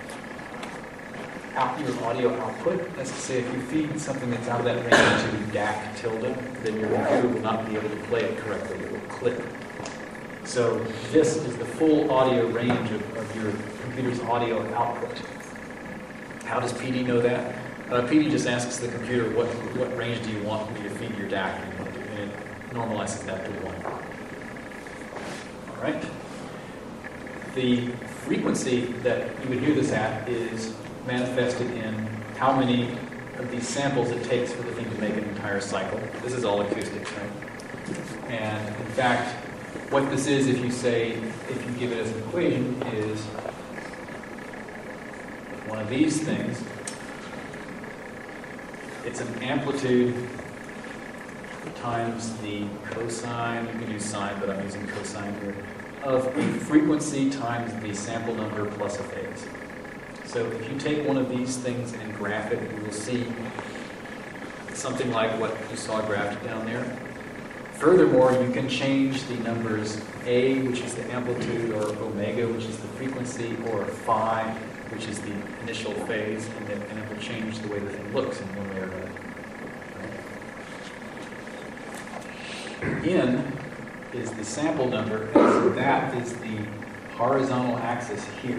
out your audio output, that's to say, if you feed something that's out of that range to DAC tilde, then your computer will not be able to play it correctly. It will clip. So this is the full audio range of your computer's audio output. How does PD know that? PD just asks the computer, what range do you want me to feed your DAC? And it normalizes that to 1. All right. The frequency that you would hear this at is manifested in how many of these samples it takes for the thing to make an entire cycle. This is all acoustics, right? And in fact, what this is, if you give it as an equation, is one of these things it's an amplitude times the cosine, you can use sine, but I'm using cosine here, of a frequency times the sample number plus a phase. So if you take one of these things and graph it, you will see something like what you saw graphed down there. Furthermore, you can change the numbers A, which is the amplitude, or omega, which is the frequency, or phi, which is the initial phase, and it will change the way the thing looks in one way or another. N is the sample number, and so that is the horizontal axis here.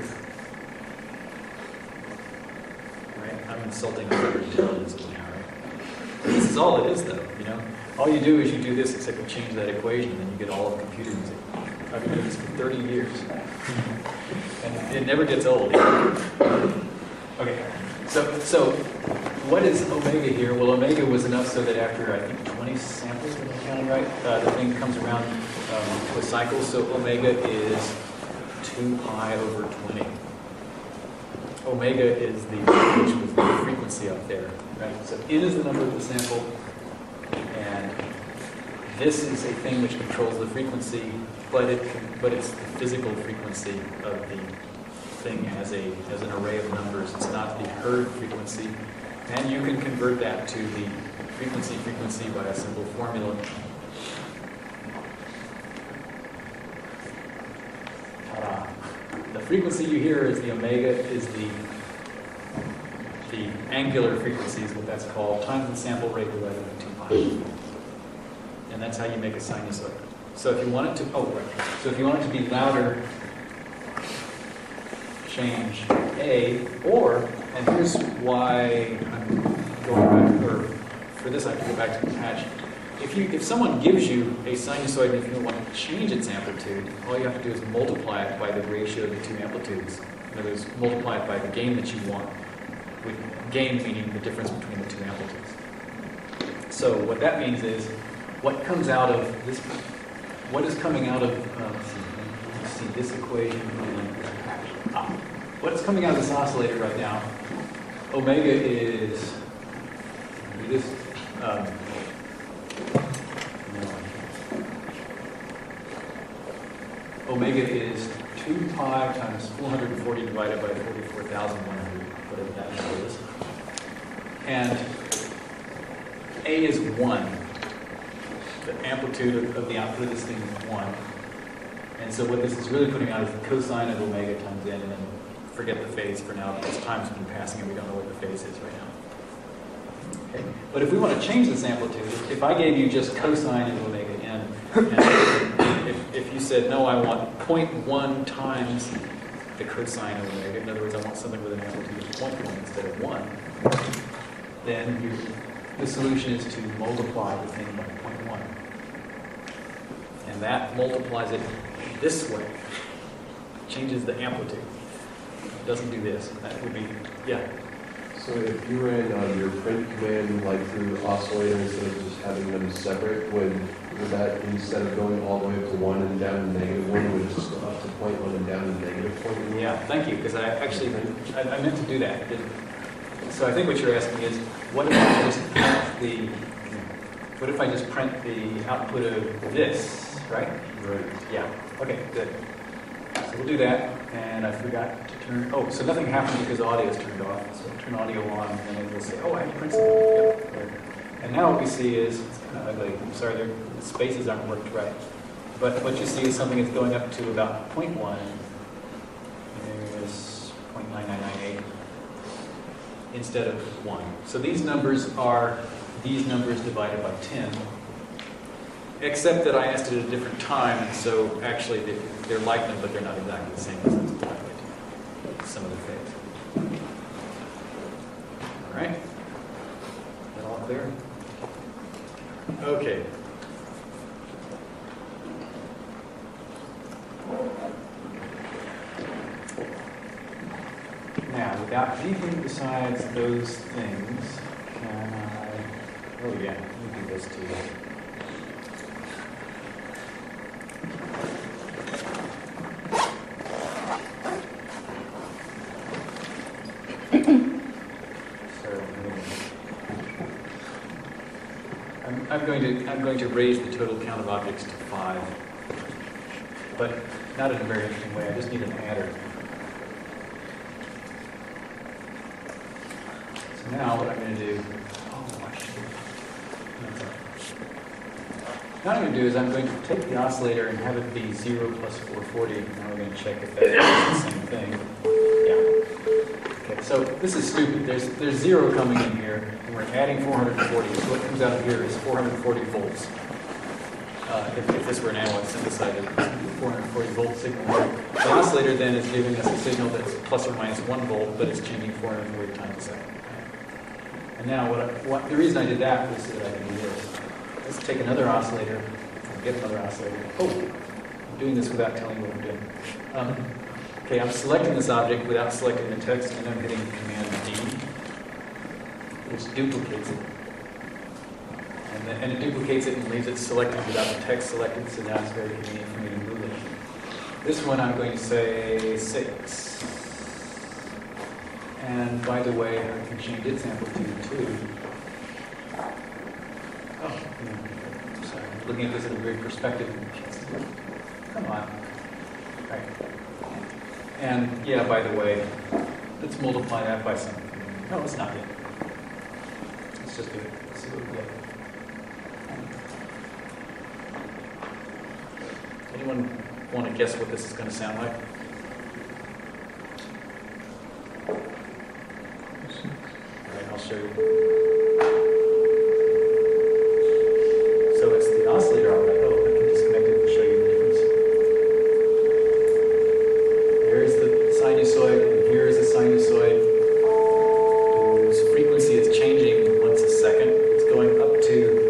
Right? I'm insulting your intelligence now, right? This is all it is, though, you know? All you do is you do this, except you change that equation, and you get all of computer music. I've been doing this for 30 years. And it never gets old. Okay, so what is omega here? Well, omega was enough so that after, I think, 20 samples, if I'm counting right, the thing comes around to a cycle. So omega is 2 pi over 20. Omega is which was the frequency up there, right? So n is the number of the sample, and this is a thing which controls the frequency, but it's the physical frequency of the thing as an array of numbers. It's not the heard frequency, and you can convert that to the frequency by a simple formula. Ta-da. The frequency you hear is the omega, is the angular frequency is what that's called, times the sample rate divided by 2 pi. And that's how you make a sinusoid. So if you want it to, so if you want it to be louder, change A, and here's why I'm going back, or for this I have to go back to the patch. If someone gives you a sinusoid and if you want to change its amplitude, all you have to do is multiply it by the ratio of the two amplitudes. In other words, multiply it by the gain that you want, with gain meaning the difference between the two amplitudes. So what that means is, what comes out of this, what is coming out of, let's see this equation, what's coming out of this oscillator right now, omega is, do this, omega is 2 pi times 440 divided by 44,100, whatever that number is. And A is 1. The amplitude of the output of this thing is 1. And so what this is really putting out is the cosine of omega times n, and then forget the phase for now because time's been passing and we don't know what the phase is right now. Okay. But if we want to change this amplitude, if I gave you just cosine of omega n, and if you said, no, I want 0.1 times the cosine of omega, in other words, I want something with an amplitude of 0.1 instead of 1, then the solution is to multiply the thing by 0.1. And that multiplies it this way. Changes the amplitude. It doesn't do this. That would be, yeah. So if you ran your print command like through oscillator instead of just having them separate, would that, instead of going all the way up to 1 and down to -1, would it just go up to 0.1 and down to -0.1? Yeah, thank you, because I meant to do that. So I think what you're asking is, what if I just print the output of this, right? Right. Yeah. Okay, good. So we'll do that, and I forgot to turn, so nothing happened because audio is turned off. So I'll turn audio on, and it will say, I have to print something. Yep. Good. And now what we see is, it's kind of ugly. I'm sorry, the spaces aren't worked right. But what you see is something that's going up to about 0.1. There's 0.9998 instead of 1. So these numbers are these numbers divided by 10. Except that I asked it at a different time, and so actually they're like them, but they're not exactly the same as it's divided by some of the phase. All right? Is that all clear? Okay. Now, without anything besides those things, can I... Oh yeah, let me do this too. I'm going to raise the total count of objects to 5, but not in a very interesting way. I just need an adder. So now what I'm going to do, now what I'm going to do is I'm going to take the oscillator and have it be 0 plus 440. Now we're going to check if that's the same thing. Yeah. Okay, so this is stupid. There's 0 coming in here, and we're adding 440. So what comes out of here is 440 volts. If this were an analog synthesizer, 440 volt signal. The oscillator then is giving us a signal that's plus or minus 1 volt, but it's changing 440 times a second. And now the reason I did that was so that I can do this. Let's take another oscillator, get another oscillator. Oh, I'm doing this without telling you what I'm doing. Okay, I'm selecting this object without selecting the text, and I'm hitting Command D, which duplicates it. And it duplicates it and leaves it selected without the text selected, so now it's very convenient for me to move it. This one I'm going to say 6. And by the way, I can change its amplitude too. Oh, sorry. Looking at this in a weird perspective. Come on. Right. And yeah, by the way, let's multiply that by something. No, it's not yet. Let's just do it. Let's see what we get. Anyone want to guess what this is going to sound like? All right, I'll show you. So it's the oscillator on that. Oh, I can disconnect it and show you the difference. There's the sinusoid, and here is the sinusoid. Whose frequency is changing once a second. It's going up to.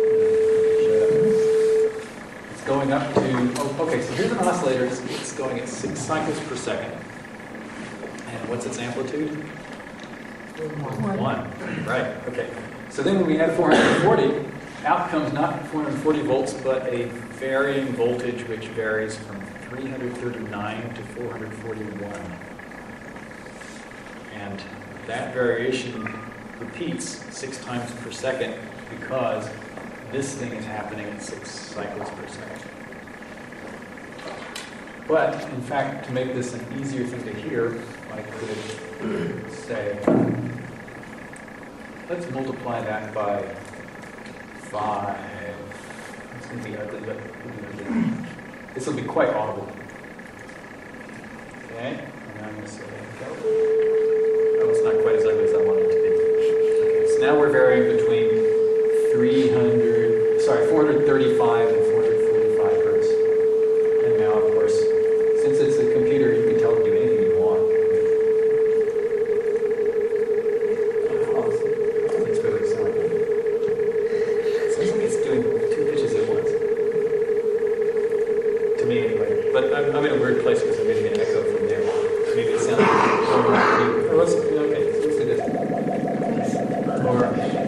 It's going up to. Oh, okay. So here's an oscillator. It's going at 6 cycles per second. And what's its amplitude? 1. Right. Okay. So then when we add 440, out comes not 440 volts, but a varying voltage which varies from 339 to 441. And that variation repeats 6 times per second because this thing is happening at 6 cycles per second. But, in fact, to make this an easier thing to hear, I could say, let's multiply that by 5. It's going to be ugly, but this will be quite audible. Okay, and I'm going to say, go. Oh, it's not quite as ugly as I want it to be. Okay, so now we're varying between 435 and 445 hertz. And now, of course, since it's a computer, you can tell it to do anything you want. It's really sound. It sounds like it's doing 2 pitches at once. To me, anyway. But I'm in a weird place because I'm getting an echo from there. Maybe it sounds like okay, so let's do this. Or,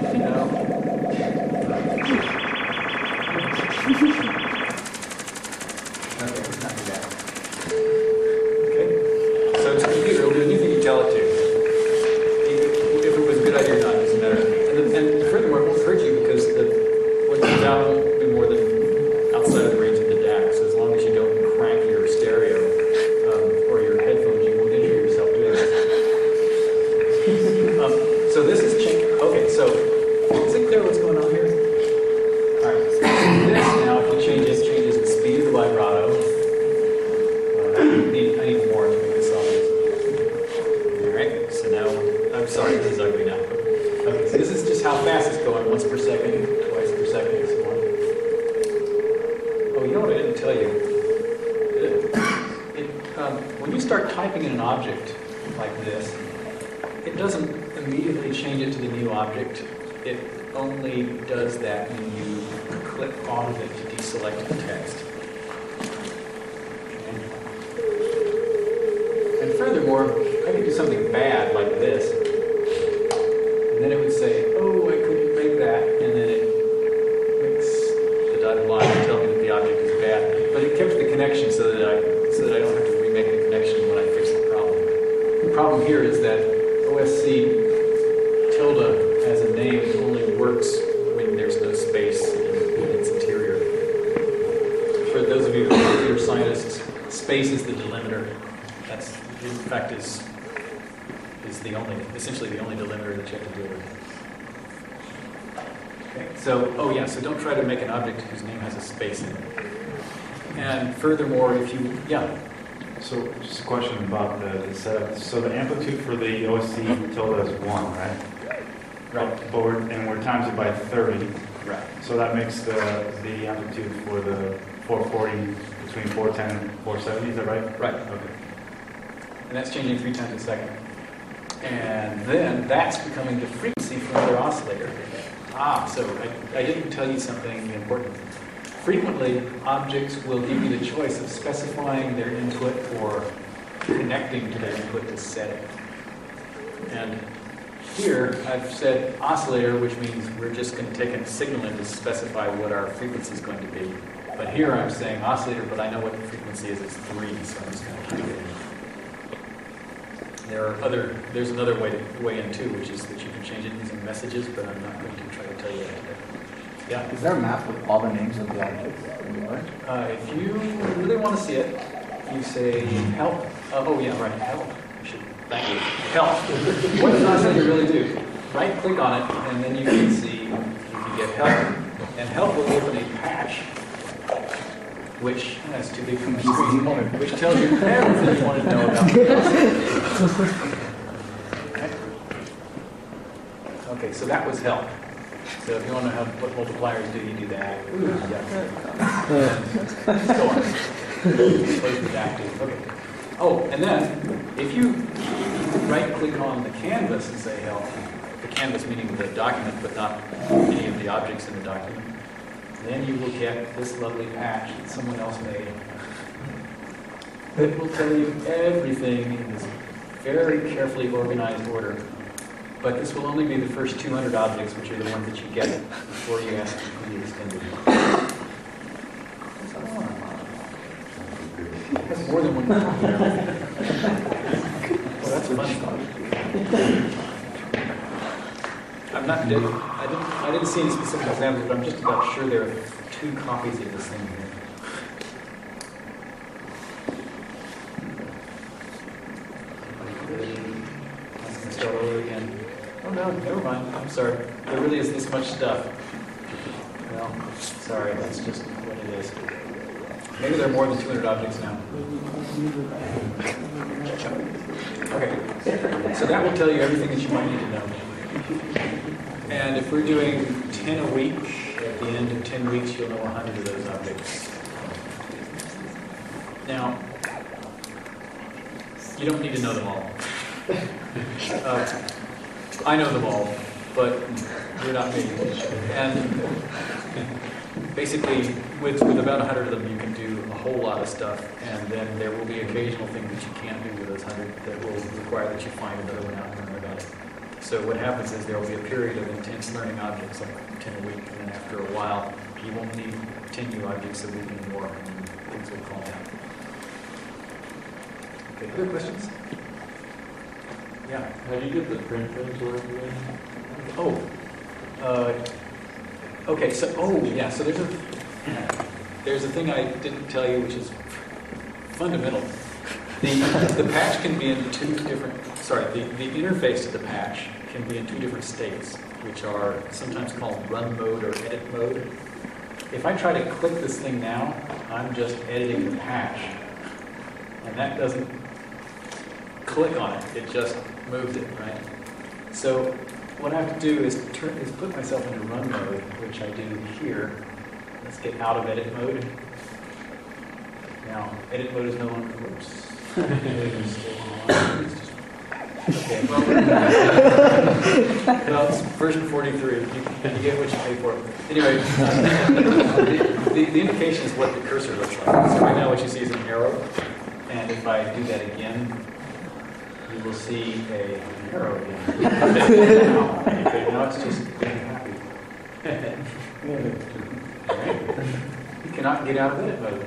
okay, let's not do that. Okay? So it's a computer, it'll do anything you tell it to. If it was a good idea or not, it doesn't matter. And furthermore, it won't hurt you because what comes out won't be more than outside of the range of the DAC. So as long as you don't crank your stereo or your headphones, you won't injure yourself doing this. So this is okay, so is it clear what's going on here? Alright, so this now, if you change it, changes the speed of the vibrato. I need more to make this all. Alright, so now, I'm sorry, this is ugly now. Okay, so this is just how fast it's going, once per second, twice per second, and so on. Oh, you know what I didn't tell you? When you start typing in an object like this, it doesn't immediately change it to the new object. It only does that when you click off of it to deselect the text. And furthermore, I could do something bad like this, and then it would say, oh, I couldn't make that, and then it makes the dotted line and tell me that the object is bad. But it kept the connection so that I don't have to remake the connection when I fix the problem. The problem here is that OSC tilde as a name only works when there's no space. space is the delimiter. That's, in fact, is essentially the only delimiter that you have to deal with. Okay, so, oh yeah, so don't try to make an object whose name has a space in it. And furthermore, if you, yeah, So just a question about the setup. So the amplitude for the OSC tilde is 1, right? right, But we're times it by 30. right. So that makes the amplitude for the 440 between 410 and 470, is that right? Right. Okay. And that's changing 3 times a second. And then that's becoming the frequency for another oscillator. So I didn't tell you something important. Frequently, objects will give you the choice of specifying their input or connecting to their input to set it. And here, I've said oscillator, which means we're just going to take a signal in to specify what our frequency is going to be. But here I'm saying oscillator, but I know what the frequency is. It's 3, so I'm just going to keep it in. There's another way in too, which is that you can change it using messages, but I'm not going to try to tell you that today. Yeah. Is there a map with all the names of the objects? If you really want to see it, you say help. Oh yeah, right, help. Thank you. Help. What does oscillator really do? Right click on it, and then you can see, you can get help. And help will open a patch, which has too big from the screen, which tells you everything you want to know about the oscillator. Okay, so that was help. So if you want to know what multipliers do, you do that. Ooh, yeah. So on. Close the active. Okay. Oh, and then if you right-click on the canvas and say help, the canvas meaning the document, but not any of the objects in the document, then you will get this lovely patch that someone else made. It will tell you everything in this very carefully organized order. But this will only be the first 200 objects, which are the ones that you get before you ask to be extended. It has more than one copy there. Well, that's funny. I didn't see any specific examples, but I'm just about sure there are 2 copies of this thing here. I'm going to start over again. Oh no, never mind. I'm sorry. There really is this much stuff. Well, sorry, that's just what it is. Maybe there are more than 200 objects now. Okay, so that will tell you everything that you might need to know. And if we're doing 10 a week, at the end of 10 weeks, you'll know 100 of those objects. Now, you don't need to know them all. I know them all, but you're not me. And basically, with about 100 of them, you can do a whole lot of stuff, and then there will be occasional things that you can't do with those 100 that will require that you find another one out and learn about it. So what happens is there will be a period of intense learning objects, like 10 a week, and then after a while, you won't need 10 new objects a week anymore, and things will calm down. Okay, other questions? Yeah. How do you get the print to work again? Okay, so, so there's a thing I didn't tell you, which is fundamental. The patch can be in 2 different, the interface to the patch can be in 2 different states, which are sometimes called run mode or edit mode. If I try to click this thing now, I'm just editing the patch, and that doesn't click on it, it just moves it, right? So what I have to do is put myself into run mode, which I do here. Let's get out of edit mode. Now, edit mode is no longer, whoops. Okay, well, it's version 43. You get what you pay for. Anyway, the indication is what the cursor looks like. So right now what you see is an arrow, and if I do that again, you will see an arrow again. Okay, now it's just being happy. You cannot get out of edit mode.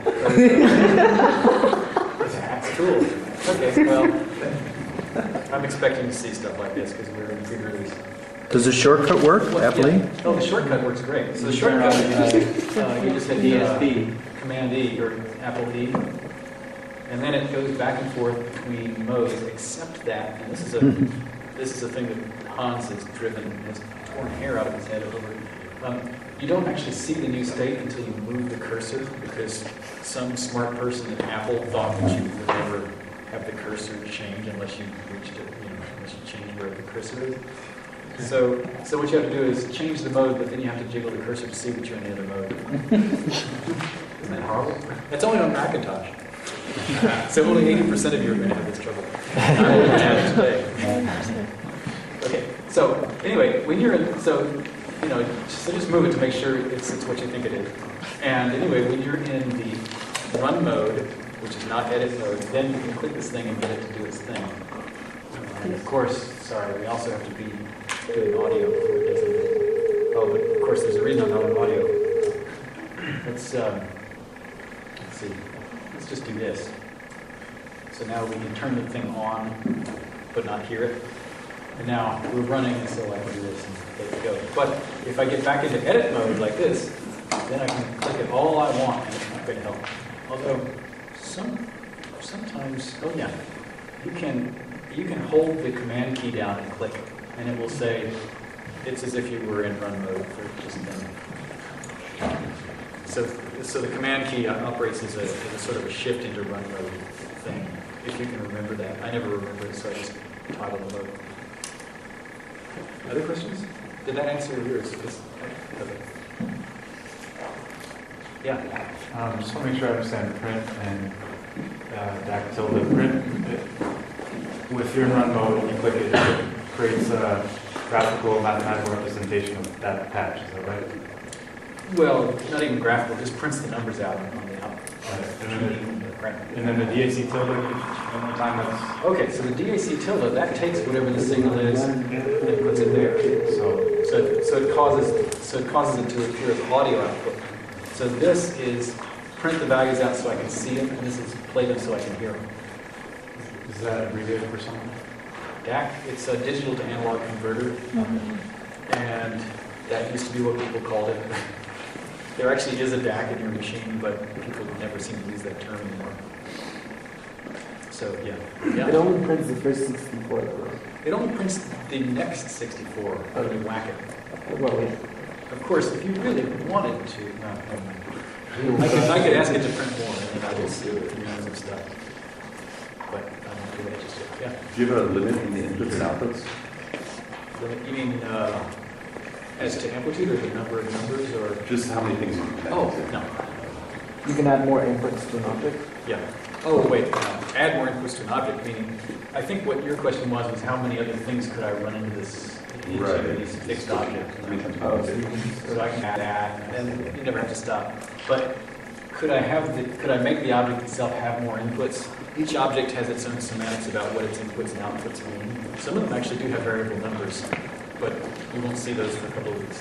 That's cool. Okay, well, I'm expecting to see stuff like this because we're in pre-release. Does the shortcut work, Apple? Yeah. Oh, the shortcut works great. So the shortcut, you just hit Command E or Apple E. And then it goes back and forth between modes, except that, and this is a thing that Hans has driven, has torn hair out of his head over. You don't actually see the new state until you move the cursor, because some smart person at Apple thought that you would never have the cursor change unless you reached it, unless you change where the cursor is. So what you have to do is change the mode, but then you have to jiggle the cursor to see that you're in the other mode. Isn't that horrible? It's only on Macintosh. So only 80% of you are going to have this trouble. I will have it today. Okay, so anyway, when you're in, so just move it to make sure it's what you think it is. And anyway, when you're in the run mode, which is not edit mode, then you can click this thing and get it to do its thing. And of course, sorry, we also have to be doing audio before it does anything. Oh, but of course, there's a reason I'm not on audio. Let's see. Let's just do this. So now we can turn the thing on, but not hear it. And now we're running, so I can do this and let it go. But if I get back into edit mode like this, then I can click it all I want, and it's not going to help. Although sometimes, oh yeah, you can hold the command key down and click, and it will say it's as if you were in run mode for just then. So the command key operates as a sort of a shift into run mode thing. If you can remember that, I never remember it, so I just toggle the mode. Other questions? Did that answer yours? Okay. Yeah. Just want to make sure I understand print and DAC tilde. Print, with your run mode, you click it, it creates a graphical mathematical representation of that patch. Is that right? Well, not even graphical, just prints the numbers out on the output. And then the DAC tilde, one more time, that's... Okay, so the DAC tilde, that takes whatever the signal is and puts it there. So it causes it to appear as audio output. So this is print the values out so I can see them, and this is play them so I can hear them. Is that abbreviated for something? DAC, it's a digital to analog converter, and that used to be what people called it. There actually is a DAC in your machine, but people never seem to use that term anymore. So, yeah. It only prints the first 64, though. It only prints the next 64 when you whack it. Well, yeah. Of course, if you really wanted to, no, never mind. I could ask it to print more, and then I would see some stuff. But I don't do that just yet. Yeah. Do you have a limit in the inputs and outputs? You mean as to amplitude or the number of numbers, or Just how many things you can connect oh to? no, You can add more inputs to an object. yeah. Oh wait, add more inputs to an object. Meaning, I think what your question was how many other things could I run into this Right. fixed object? How many times Oh, you so can you do it? can So I can add that, and then you never have to stop. But could I make the object itself have more inputs? Each object has its own semantics about what its inputs and outputs mean. Some of them actually do have variable numbers, but you won't see those for a couple of weeks.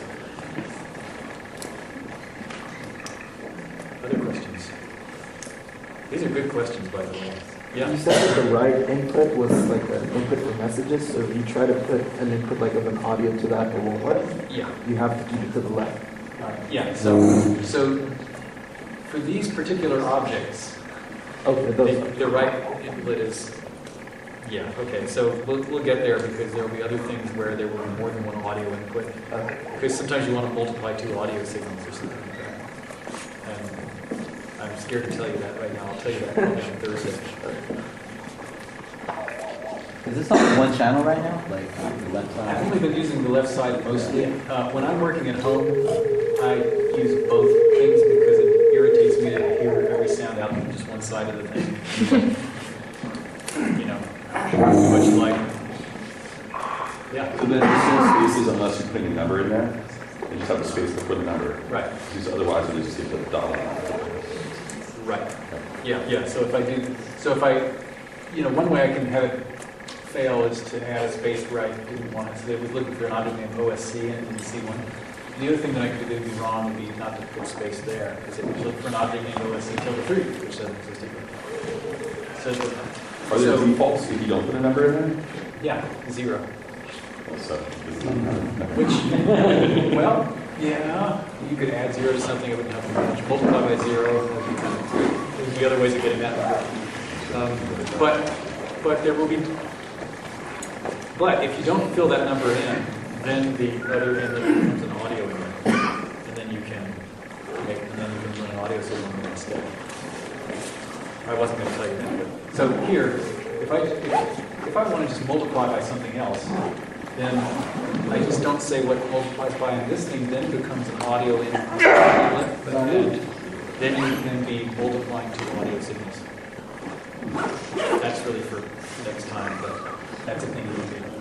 Other questions? These are good questions, by the way. Yeah. You said that the right input was like an input for messages, so if you try to put an input like of an audio to that, it won't work. Yeah. You have to keep it to the left. Yeah. So for these particular objects, Okay, those. the right input is, yeah, okay, so we'll get there because there will be other things where there will be more than one audio input. Because sometimes you want to multiply two audio signals or something like that. And I'm scared to tell you that right now. I'll tell you that probably on Thursday. Is this on one channel right now? Like the left I've side? only been using the left side mostly. When I'm working at home, I use both things because it irritates me to hear every sound out from just one side of the thing. You know, much like, yeah, So then there's no spaces unless you're putting a number in there. You just have the space before the number. right, Because otherwise you just get the dot line. right. Yeah, so if I, one way I can have it fail is to add a space where I didn't want it. So they was looking for an object named OSC and didn't see one. The other thing that I could do would be wrong would be not to put space there, because it would look for an object named OSC tilde 3, which doesn't exist either. Are there So, defaults if you don't put a number in there? yeah, 0. Well, so this is not a number. Which, well, yeah, you could add 0 to something, it wouldn't help you much. Multiply by 0, there'd be other ways of getting that number. But there will be, but if you don't fill that number in, then the other inlet becomes an audio inlet, and then you can run an audio signal in instead. I wasn't going to tell you that, but so here, if I want to just multiply by something else, then I just don't say what multiplies by, and this thing then becomes an audio inlet, and then you can be multiplying two audio signals. That's really for next time, but that's a thing you can do.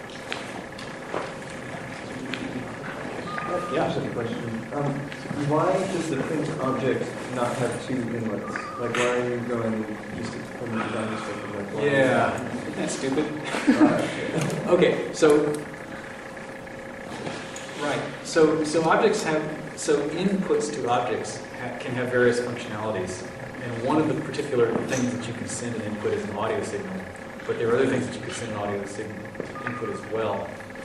Yeah. I have a question. Why does the print object not have two inlets? Like, why are you going just to come down this way? Like, why? Yeah, isn't that stupid? Okay, so right, so objects have inputs to objects can have various functionalities, and one of the particular things that you can send an input is an audio signal, but there are other things that you can send an audio signal input as well.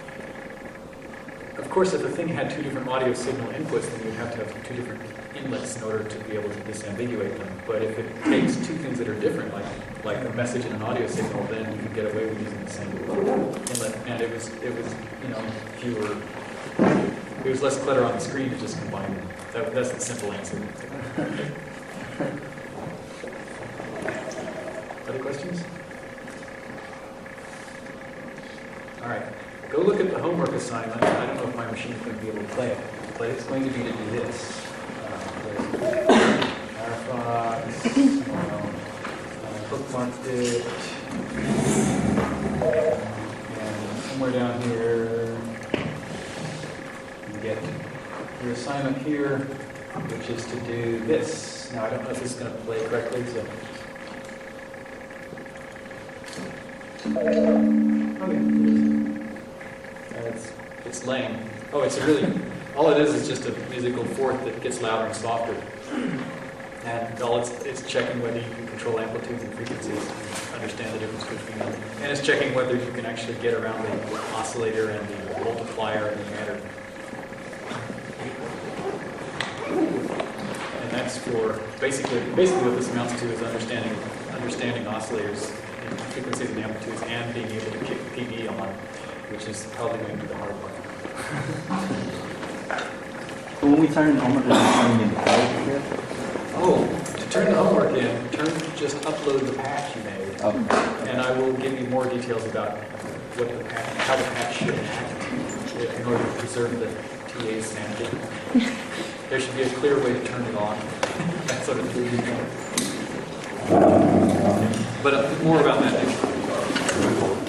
Of course, if a thing had two different audio signal inputs, then you'd have to have two different inlets in order to be able to disambiguate them. But if it takes two things that are different, like a message and an audio signal, then you can get away with using the same inlet. And it was fewer. It was less clutter on the screen to just combine them. That's the simple answer. Other questions? All right. Go look at the homework assignment. I don't know if my machine is going to be able to play it, but it's going to be to do this. Firefox, bookmarked it, and somewhere down here, you get your assignment here, which is to do this. Now, I don't know if this is going to play correctly, so. Okay. It's lame. Oh, it's a really, all it is just a musical fourth that gets louder and softer. And all it's checking whether you can control amplitudes and frequencies and understand the difference between them. And it's checking whether you can actually get around the oscillator and the multiplier and the adder. And that's for, basically what this amounts to is understanding oscillators, and frequencies and amplitudes, and being able to kick PB on, which is probably going to be the hard part. So when we turn homework, is it turning into code here? Oh, to turn the homework in, just upload the patch you made. Okay. And I will give you more details about what the patch, how the patch should act in order to preserve the TA's sanity. There should be a clear way to turn it on. That sort of thing. But more about that next time.